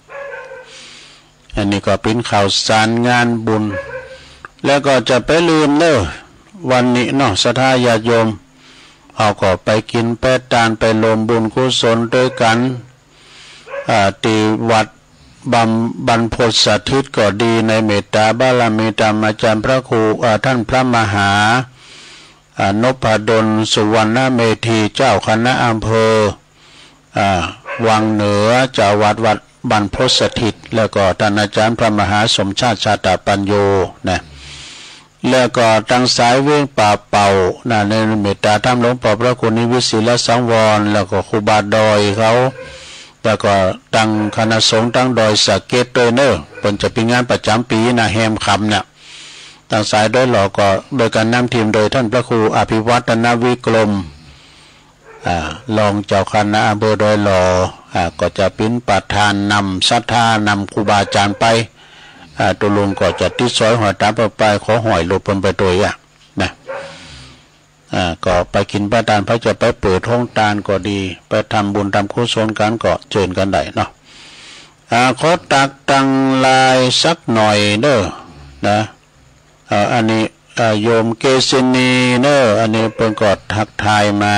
อันนี้ก็เป็นข่าวสารงานบุญแล้วก็จะไปลืมเด้อวันนี้เนาะศรัทธาญาติโยมเอาก็ไปกินไปทานไปรวมบุญกุศลด้วยกันที่วัดบรรพตสถิตก็ดีในเมตตาบารมีธรรมอาจารย์พระครูท่านพระมหานพดลสุวรรณเมธีเจ้าคณะอำเภอวังเหนือเจ้าวัดบรรพตสถิตแล้วก็ท่านอาจารย์พระมหาสมชาติชาตปัญโยนะแล้วก็ตั้งสายเว้งป่าเป่าในเมตตาธรรมหลวงพ่อพระคุณนิวิศิลสังวรแล้วก็ครูบาดอยเขาแล้วก็ตั้งคณะสงฆ์ตั้งดอยสะเก็ดด้วยเนอะเป็นจะเป็นงานประจำปีนะแฮมคำเนี่ยตั้งสายด้วยหล่อก็โดยการนำทีมโดยท่านพระครูอภิวัฒนวิกรมรองเจ้าคณะอำเภอดอยหล่อก็จะเป็นประธานนำศรัทธานำครูบาอาจารย์ไปตัวลุงก็จะติดซอยหอยตามไปขอหอยหลบไปโดยนะก็ไปกินประทานพระจะไปเปิดห้องตาลก็ดีไปทำบุญทำกุศลกันก็เชิญกันได้เนาะขอตักตังลายสักหน่อยเด้อนะอันนี้โยมเกษินีเด้ออันนี้เป็นกอดทักทายมา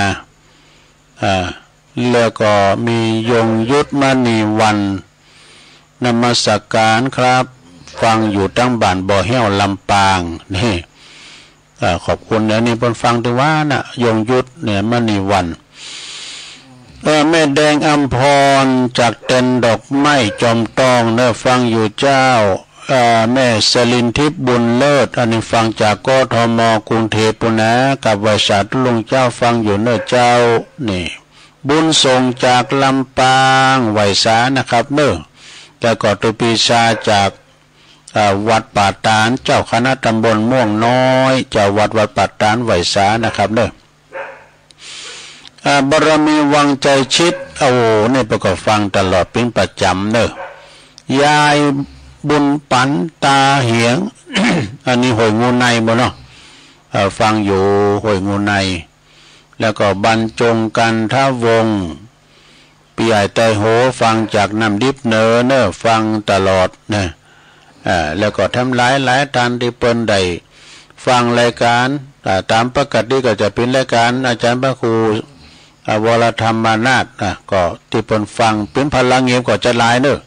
แล้วก็มียงยุทธมณีวันนมัสการครับฟังอยู่ตั้งบ้านบ่อแห้วลำปางนี่ขอบคุณนะนี่เพิ่นฟังถึงว่านะยงยุทธเนี่ยมณีวันแม่แดงอัมพรจากเต็นดอกไม้จอมตองเนอะฟังอยู่เจ้าแม่สลินทิพย์บุญเลิศอันนี้ฟังจากกทมกรุงเทพปุณะกับวิชาตุลุงเจ้าฟังอยู่เนอะเจ้านี่บุญส่งจากลำปางไหวสานะครับเนอะแต่ก็ตุปีชาจากวัดป่าตานเจ้าคณะตำบลม่วงน้อยเจ้าวัดป่าตานไหวสานะครับเนอะบารมีวังใจชิดเนี่ยประกอบฟังตลอดเป็นประจำเนอะยายบุญปันตาเหียง อันนี้หอยงูในบ่เนาะฟังอยู่หอยงูในแล้วก็บรรจงกันทวงปีใหญ่ไตโหฟังจากน้ำดิบเนอฟังตลอดนะแล้วก็ทำหลายท่านที่เปิ้นได้ฟังรายการตามปกติก็จะเป็นรายการอาจารย์พระครูวรธรรมนาฏก็ที่เพิ่นฟังเป็นพลังเงียบก็จะหลายเนอะ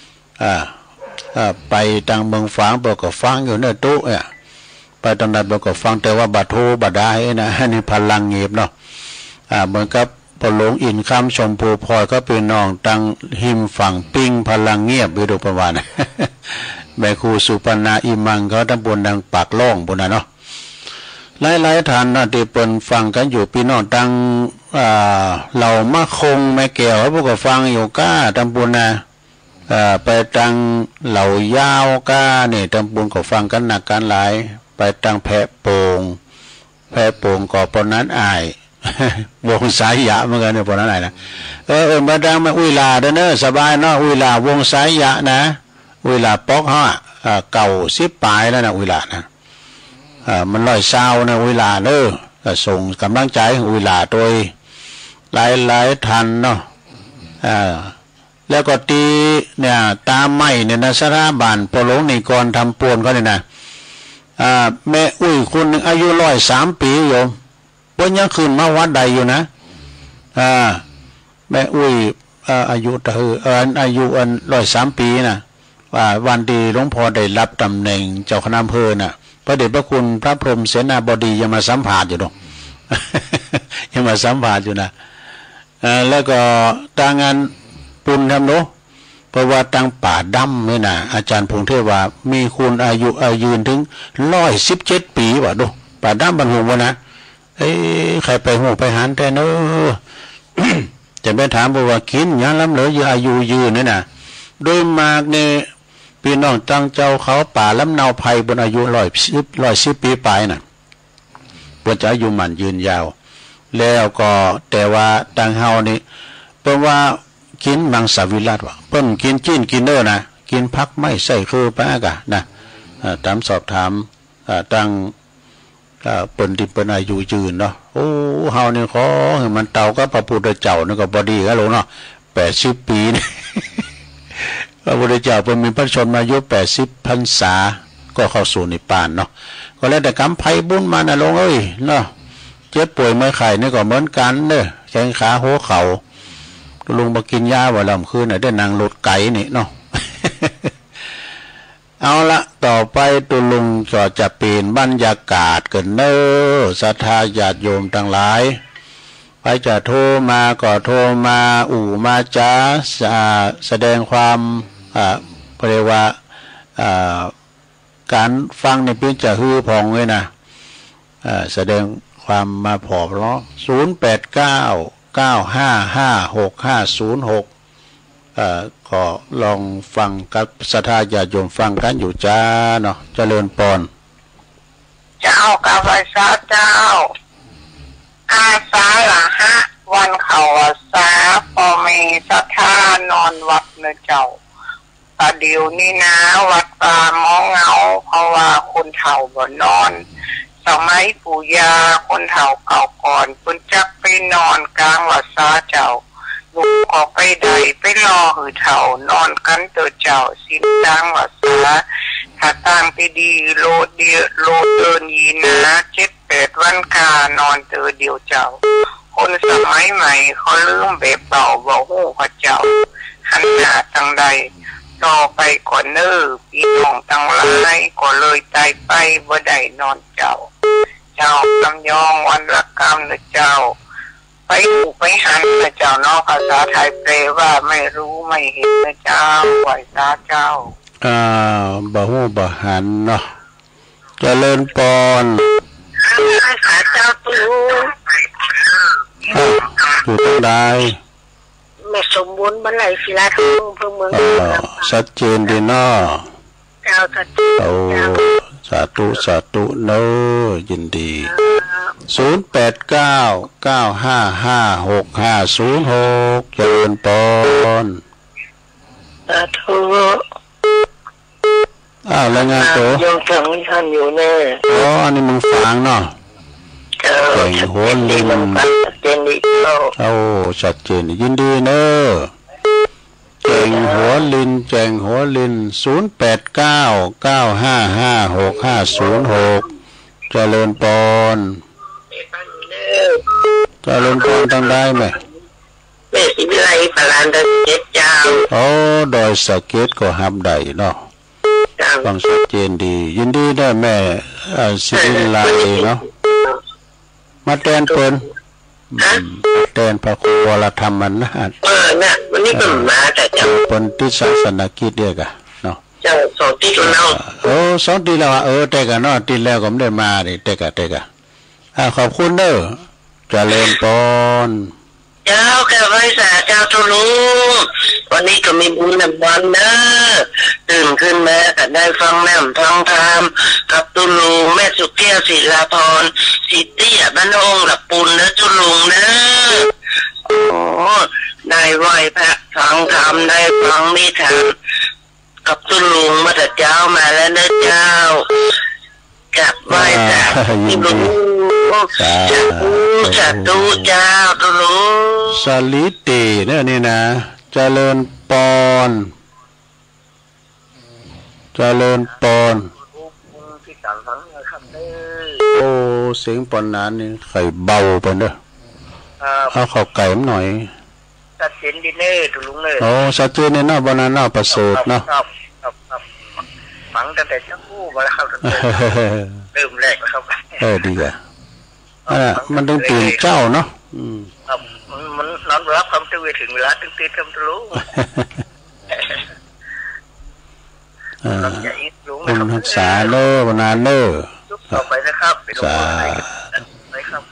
ไปทางเมืองฝางเปิดก็ฟังอยู่เนอะตู้เนี่ยไปตรงนั้นเปิดก็ฟังแต่ว่าบัดโทบัดได้นะนี่พลังเงียบเนาะเหมือนกับพอหลงอินคำชมพูพลอยก็เป็นน้องตังหิมฝั่งปิ้งพลังเงียบไปดูประวัติแม่ครูสุปนาอิมังเขาตำบลดังปากล่องบนนั้นเนาะหลายๆท่านนะที่เปิ่นฟังกันอยู่พี่น้องตังเหล่ามะคงแม่แก้วพวกก็ฟังอยู่ก้าตำบลนะไปตังเหล่ายาวก้าเนี่ยตำบลก็ฟังกันหนักกันหลายไปตังแพะโป่งก็ปนนั้นอาย วงสายยะเหมือนกันเนี่ยปนนั้นอายนะมาดังมาอุยลาเด้อเนอะสบายเนาะอุยลาวงสายยะนะอุยลาป๊อกฮะเก่า10 ปลายแล้วนะอุยลานะมันร้อยเศร้านะอุยลาเนอะส่งกำลังใจอุยลาโดยหลายทันเนาะแล้วก็ตีเนี่ยตามไม่เนี่ยนะสถาบันพอหลงนิกรทำปวนเขาเนี่ยนะแม่อุ้ยคนหนึ่งอายุ103 ปีโยมวันยังคืนมาวัดใดอยู่นะแม่อุ้ยอายุอายุ103 ปีนะว่าวันดีหลวงพ่อได้รับตำแหน่งเจ้าคณะอำเภอน่ะพระเดชพระคุณพระพรหมเสนาบดียังมาสัมภาษณ์อยู่เนาะ ยังมาสัมภาษณ์อยู่นะแล้วก็ทางงานปุณทำเนาะเพราะว่าทางป่าดำนี่นะอาจารย์พงเทพว่ามีคุณอายุยืนถึง117 ปีว่ะดูป่าดำบรรหุวะนะใครไปหูไปหันแต่เนอะ จะไปถามบอกว่ากินยังล้ำเหลืออายุยืนนี่นะโดยมากเนี่ยพี่น้องตั้งเจ้าเขาป่าลำเนาไผ่บนอายุ110 ปีไปน่ะบนจะอายุมันยืนยาวแล้วก็แต่ว่าตังเฮานี่เพราะว่ากินมังสวิรัตว่ะเพิ่นกินจิ้นกินเด้อนะกินพักไม่ใส่คือปะกะนะตามสอบถามตั้งเปิ้นที่เปิ้นอายุยืนเนาะโอ้เฮานี่ขอให้มันเต่ากับพระพุทธเจ้านี่ก็บ่ดีกันหรอกเนาะ80 ปีนี่ พระพุทธเจ้าเพิ่นมีพระชนมายุ80 พรรษาก็เข้าสู่นิพพานเนาะก็แล้วแต่กรรมไผบุญมานะลงเอ้ยเนาะเจ็บป่วยเมื่อไข้นี่ก็เหมือนกันเด้อแข้งขาหัวเข่าลุงมากินยาว่าลำคืนน่ะได้นางรถไก่นี่เนาะ เอาละต่อไปตุลุงก็จะเปลี่ยนบรรยากาศกันเน้อศรัทธาญาติโยมทั้งหลายไปจะโทรมาก็โทรมามาจ้าแสดงความเรียกว่าการฟังในเป็นจะฮือพองเลยนะแสดงความมาผอบเนาะ0899556506ก็ลองฟังกับศรัทธาญาติโยมฟังกันอยู่จ้าเนาะเจริญปอนเจ้ากับพระเจ้าอาสาละฮะวันเขาอาสาพอมีศรัทธานอนวัดเนเจ้าประเดี๋ยวนี้นะวัดป่ามองเงาเพราะว่าคนเฒ่าบ่นอนสมัยปู่ย่าคนเฒ่าเก่าก่อนเพิ่นจักไปนอนกลางวัดสาเจ้าลูกออกไปใดไปรอหือเฒ่านอนกันเตอเจ้าสิกลางวัดสาถ้าตามไปดีโลดเดินยีนะ7-8 วันกานอนเตอเดียวเจ้าคนสมัยใหม่เขาลืมแบบเบาหู้พระเจ้าหันหน้าทางใดต่อไปก่อนเน้อพี่น้องทั้งหลายก็เลยตายไปบ่ได้นอนเจ้าลำยองวันละกรรมนะเจ้าไปหูไปหันนะเจ้าเนาะภาษาไทยแปลว่าไม่รู้ไม่เห็นนะเจ้าไหวสาเจ้าบ่ฮู้บ่หันเนาะเจริญปอนขาเจ้าตูอยู่ตรงใดแม่สมบูรณ์บันไลศิลาทองเพิ่งเมืองชัดเจนดีเนาะเจ้าสาธุเนาะยินดี0899555656เจริญปอนสาธุแล้วงานโตยังฟังท่านอยู่แน่อันนี้มึงฟังเนาะเก่งหัวลินชัดเจนยินดีเนอะเก่งหัวลิน0899555656เจริญปอนจะเล่นพรตั้งได้ไหมแม่สิวิไลปลานตะเก็ดเจ้าโอ้ดอยสะเก็ดก็หับได้เนาะฟังชัดเจนดียินดีได้แม่สิวิไลเนาะมาแทนเปิ้นแทนพระครูวรธรรมนาถเนี่ยวันนี้ก็มาแต่เจ้าเปิ้นที่ศาสนกิจเด้อกะเนาะเจ้า2 ปีแล้วโอ้2 ปีแล้วแต่กะเนาะติแล้วก็ไม่ได้มาดิแต่กะขอบคุณเด้อเจริญพรเจ้าแก่ไว้สาเจ้าทุลุงวันนี้ก็มีบุญนำวันเด้อตื่นขึ้นมาก็ได้ฟังน้ำฟังธรรมกับตุลุงแม่สุเกี้ยวศิลาพรสิเตี้ยบ้านองค์หลับปุนเด้อตุลุงเด้อโอ้ได้ไหวพระฟังธรรมได้ฟังนิทานกับตุลุงมาแต่เจ้ามาแล้วเด้อเจ้ากลับไหวจ้ะตุลุงสาธุเจ้าตุลุงสลิติเนี่ยนี่นะเจริญปอนเจริญปอนโอ้เสียงปอนนั้นนี่ไข่เบาไปเนอะเอาเข้าไก่หน่อยสัดเจนดีเน่ตุลุงเลยโอ้สัดเจนเนี่ยน่าบานาน่าประเสริฐเนาะฟังตั้งแต่เช้ามาแล้วครับเริ่มแรกแล้วครับดีอ่ะมันต้องตื่นเจ้าเนาะมันนอนรับความตื่นถึงเวลาตื่นคำรู้คุณทักษาเล่อวนานเล่อต่อไปนะครับสาไปครับ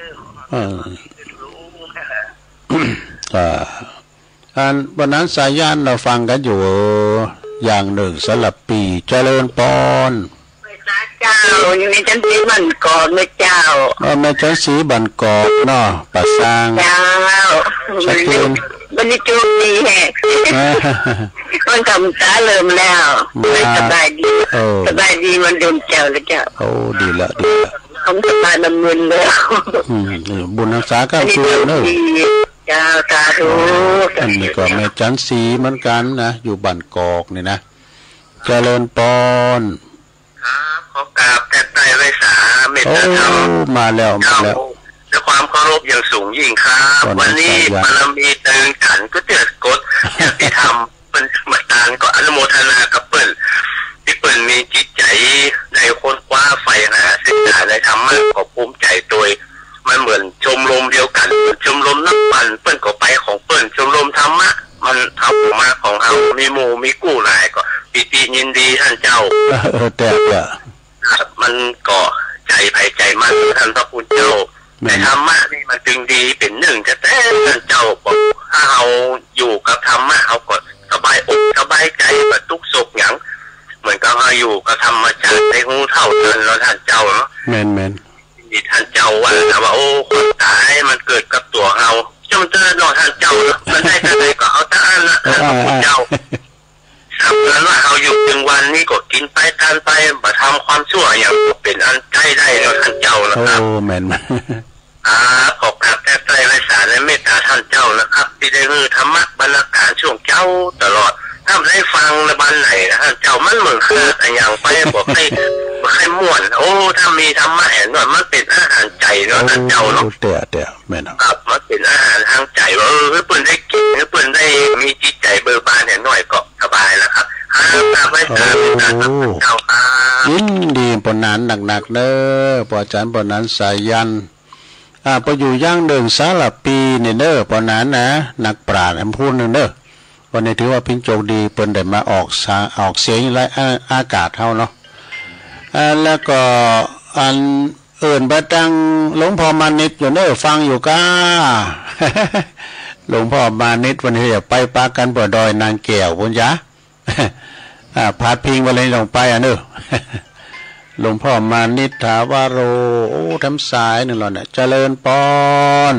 วันนั้นสายันเราฟังกันอยู่อย่างหนึ่งสลับปีเจริญปอนเจ้าอยู่ในชั้นสีบันกอกแม่เจ้าแม่ชั้นสีบันกอกเนาะปัสสางเจ้าชัดเจนวันนี้จุกดีแฮะมันทำตาเริ่มแล้วสบายดีมันโดนเจ้าแล้วเจ้าโอ้ดีละผมสบายมันมึนแล้วบุญรักษาก็คือเนอะเจ้าตาธุอันนี้ก็แม่ชั้นสีเหมือนกันนะอยู่บันกอกนี่นะเจริญปอนขอกราบแต่ใจไว้สาเมตตาธรรมมาแล้วด้วยความเคารพอย่างสูงยิ่งครับวันนี้บารมีเติมขันก็เกิดกฎที่ทำเป็นมาตานก็อนุโมทนากับเปิ้ลที่เปิ้ลมีจิตใจในคนคว้าไฟหาศึกษาในธรรมะก็ภูมิใจโดยมันเหมือนชมรมเดียวกันชมรมนักปั่นเปิ้ลก็ไปของเปิ้ลชมรมธรรมะมันทำมาของเรามีหมู่มีกู้หลายก็ปิติยินดีท่านเจ้าแต่มันก็ใจภายใจมันท่านพระคุณเจ้าในธรรมะนี่มันจึงดีเป็นหนึ่งจะแต่ท่านเจ้าบอกถ้าเราอยู่กับธรรมะเราก็สบายอกสบายใจแบบทุกสุขอย่างเหมือนกับเราอยู่กับธรรมชาติในหูเท่าเดินแล้วท่านเจ้าเนาะแม่นนี่ท่านเจ้าว่าโอ้คนตายมันเกิดกับตัวเราจนเจอหนอท่านเจ้ามันได้แต่ไหนก็เอาแต่อันละท่านพระคุณเจ้าทำนั้นว่าเราอยู่ถึงวันนี้ก็กินไปทานไปมาทำความชั่วอย่างเป็นอันใจได้แล้วท่านเจ้านะครับโอ้แม่นขอบกราบแต่ใจไร้สารและเมตตาท่านเจ้านะครับที่ได้มือธรรมะบรรณาการช่วงเจ้าตลอดถ้าได้ฟังในบ้านไหนนะท่านเจ้ามันเหมือนคืออย่างไปบอกให้ม่วนโอ้ถ้ามีธรรมะเห็นว่ามันเป็นอาหารใจเนาะท่านเจ้าเนาะเตะแม่นครับมันเป็นอาหารทางใจว่าเพื่อนได้กินเพื่อนได้มีจิตใจเบิกบานเห็นหน่อยก็สบายแล้วครับไว้ตามเจ้ายินดีปนนั้นหนักๆเด้อปอจันปนนั้นสายันพออยู่ย่างหนึ่งสารปีเนี่ยเด้อปนนั้นนะนักปราชญ์พูดหนึ่งเด้อวันนี้ถือว่าพิงโจกดีเปิ้นได้มาออกเสียงไรอากาศเท่าเนาะแล้วก็อันอื่นไปตั้งหลวงพ่อมานิดอยู่เด้อฟังอยู่ก้าหลวงพ่อมานิดวันนี้อยากไปปากันบ่อดอยนางแก้วพุ่นยะพาดพิงวันนี้ลงไปเนอะหลวงพ่อมานิดถาวโรโอ้ทำสายหนึ่งหล่ะเนี่ยเจริญปอน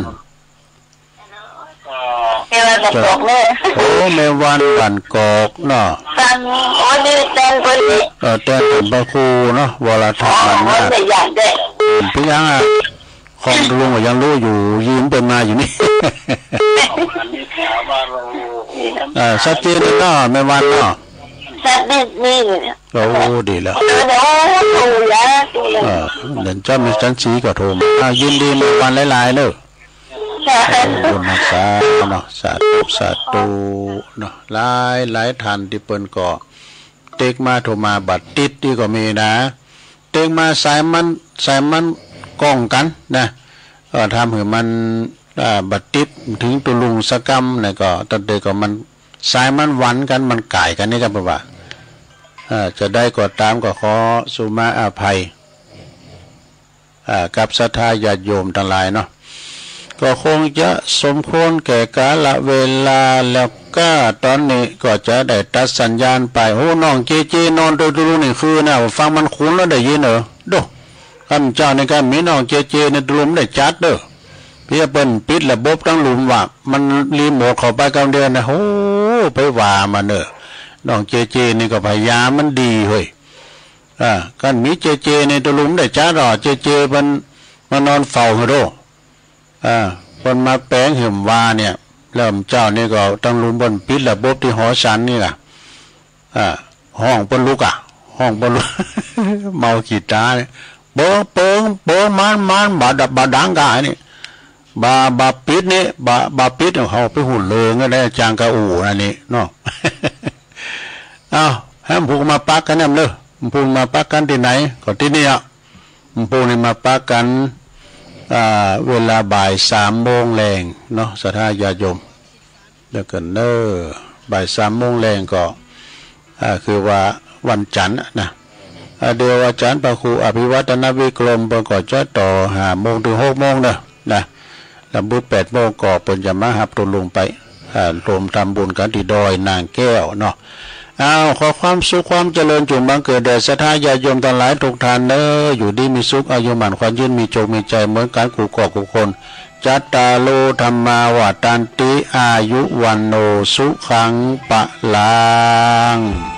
โอ้เมวันบันกอกเนาะตันโอ้นี่เต้นคนนี้เต้นเป็นพระครูเนาะวรธรรมนะพี่ยังของลุงก็ยังรู้อยู่ยืมเป็นมาอยู่นี่สัตย์เจนเนาะเมวันเนาะสัตย์นี่โอ้ดีแล้วเดี๋ยวเดินเจ้ามีจันทร์สีก็โทรยินดีเมวันหลายๆเลยคบุญรักษาเนาะสาธุเนาะหลายท่านที่เปิ้นก็เต็กมาโทรมาบัดติดที่ก็มีนะเต็กมาสายมันก้องกันนะก็ทำให้มันบัดติดถึงตุลุงสกรรมเนี่ยก็ตอนเด็กก็มันสายมันหวันกันมันก่ายกันนี่ครับว่าจะได้ก็ตามก็ขอสุมาอภัยกับศรัทธาญาติโยมทั้งหลายเนาะก็คงจะสมควรแก่กาลเวลาแล้วก็ตอนนี้ก็จะได้ตัดสัญญาณไปโอ้น้องเจนอนดูนี่คือนะฟังมันคุ้นแล้วได้ยินเหรอดูข้าเจ้าในการมีน้องเจในหลุมได้จัดเด้อเพี่เปิ้นปิดระบบทั้งหลุมว่ามันรีโมทเข้าไปกลางเดือนนะโอ้ไปว่ามาเนอะน้องเจนี่ก็พยายามมันดีเฮ้ยกันมีเจในตัวหลุมได้จัดหรอเจมันมานอนเฝ้าเหรอคนมาแปลงเหิมว่าเนี่ยเริ่มเจ้านี่ก็ตั้งลุมบนปิดระบบที่หอฉันนี่ล่ะห้องปนลุกห้องปนลุก เมาขีดตาเนี่ยเปิ้งมันบาดังกะนี่บาปิดนี่บาปิดเขาไปหุ่นเลยก็ได้จางกะอูอันนี้เนาะ ให้พูมาปักกันนั่นเลยพูมาปักกันที่ไหนก็ที่นี่พูนี่มาปักกันเวลาบ่าย3 โมงแรงเนาะศรัทธาญาติโยมแล้วกันบ่าย3 โมงแรงก็คือว่าวันจันทร์นะเดี๋ยววันจันทร์พระครูอภิวัตนวิกรมเปิ่นก็จะต่อ5 โมงถึง6 โมงนะลำบุญ8 โมงก็เปิ่นจะมาหับตุลงไปรวมทำบุญกันที่ดอยนางแก้วเนาะขอความสุขความเจริญจงบังเกิดแด่ศรัทธาญาติโยมทั้งหลายทุกท่านอยู่ดีมีสุขอายุมั่นขวัญยืนมีโชคมีใจเหมือนกันกูก่อกูคนจัตตาโลธรรมาวาตันติอายุวันโนสุขังปะลัง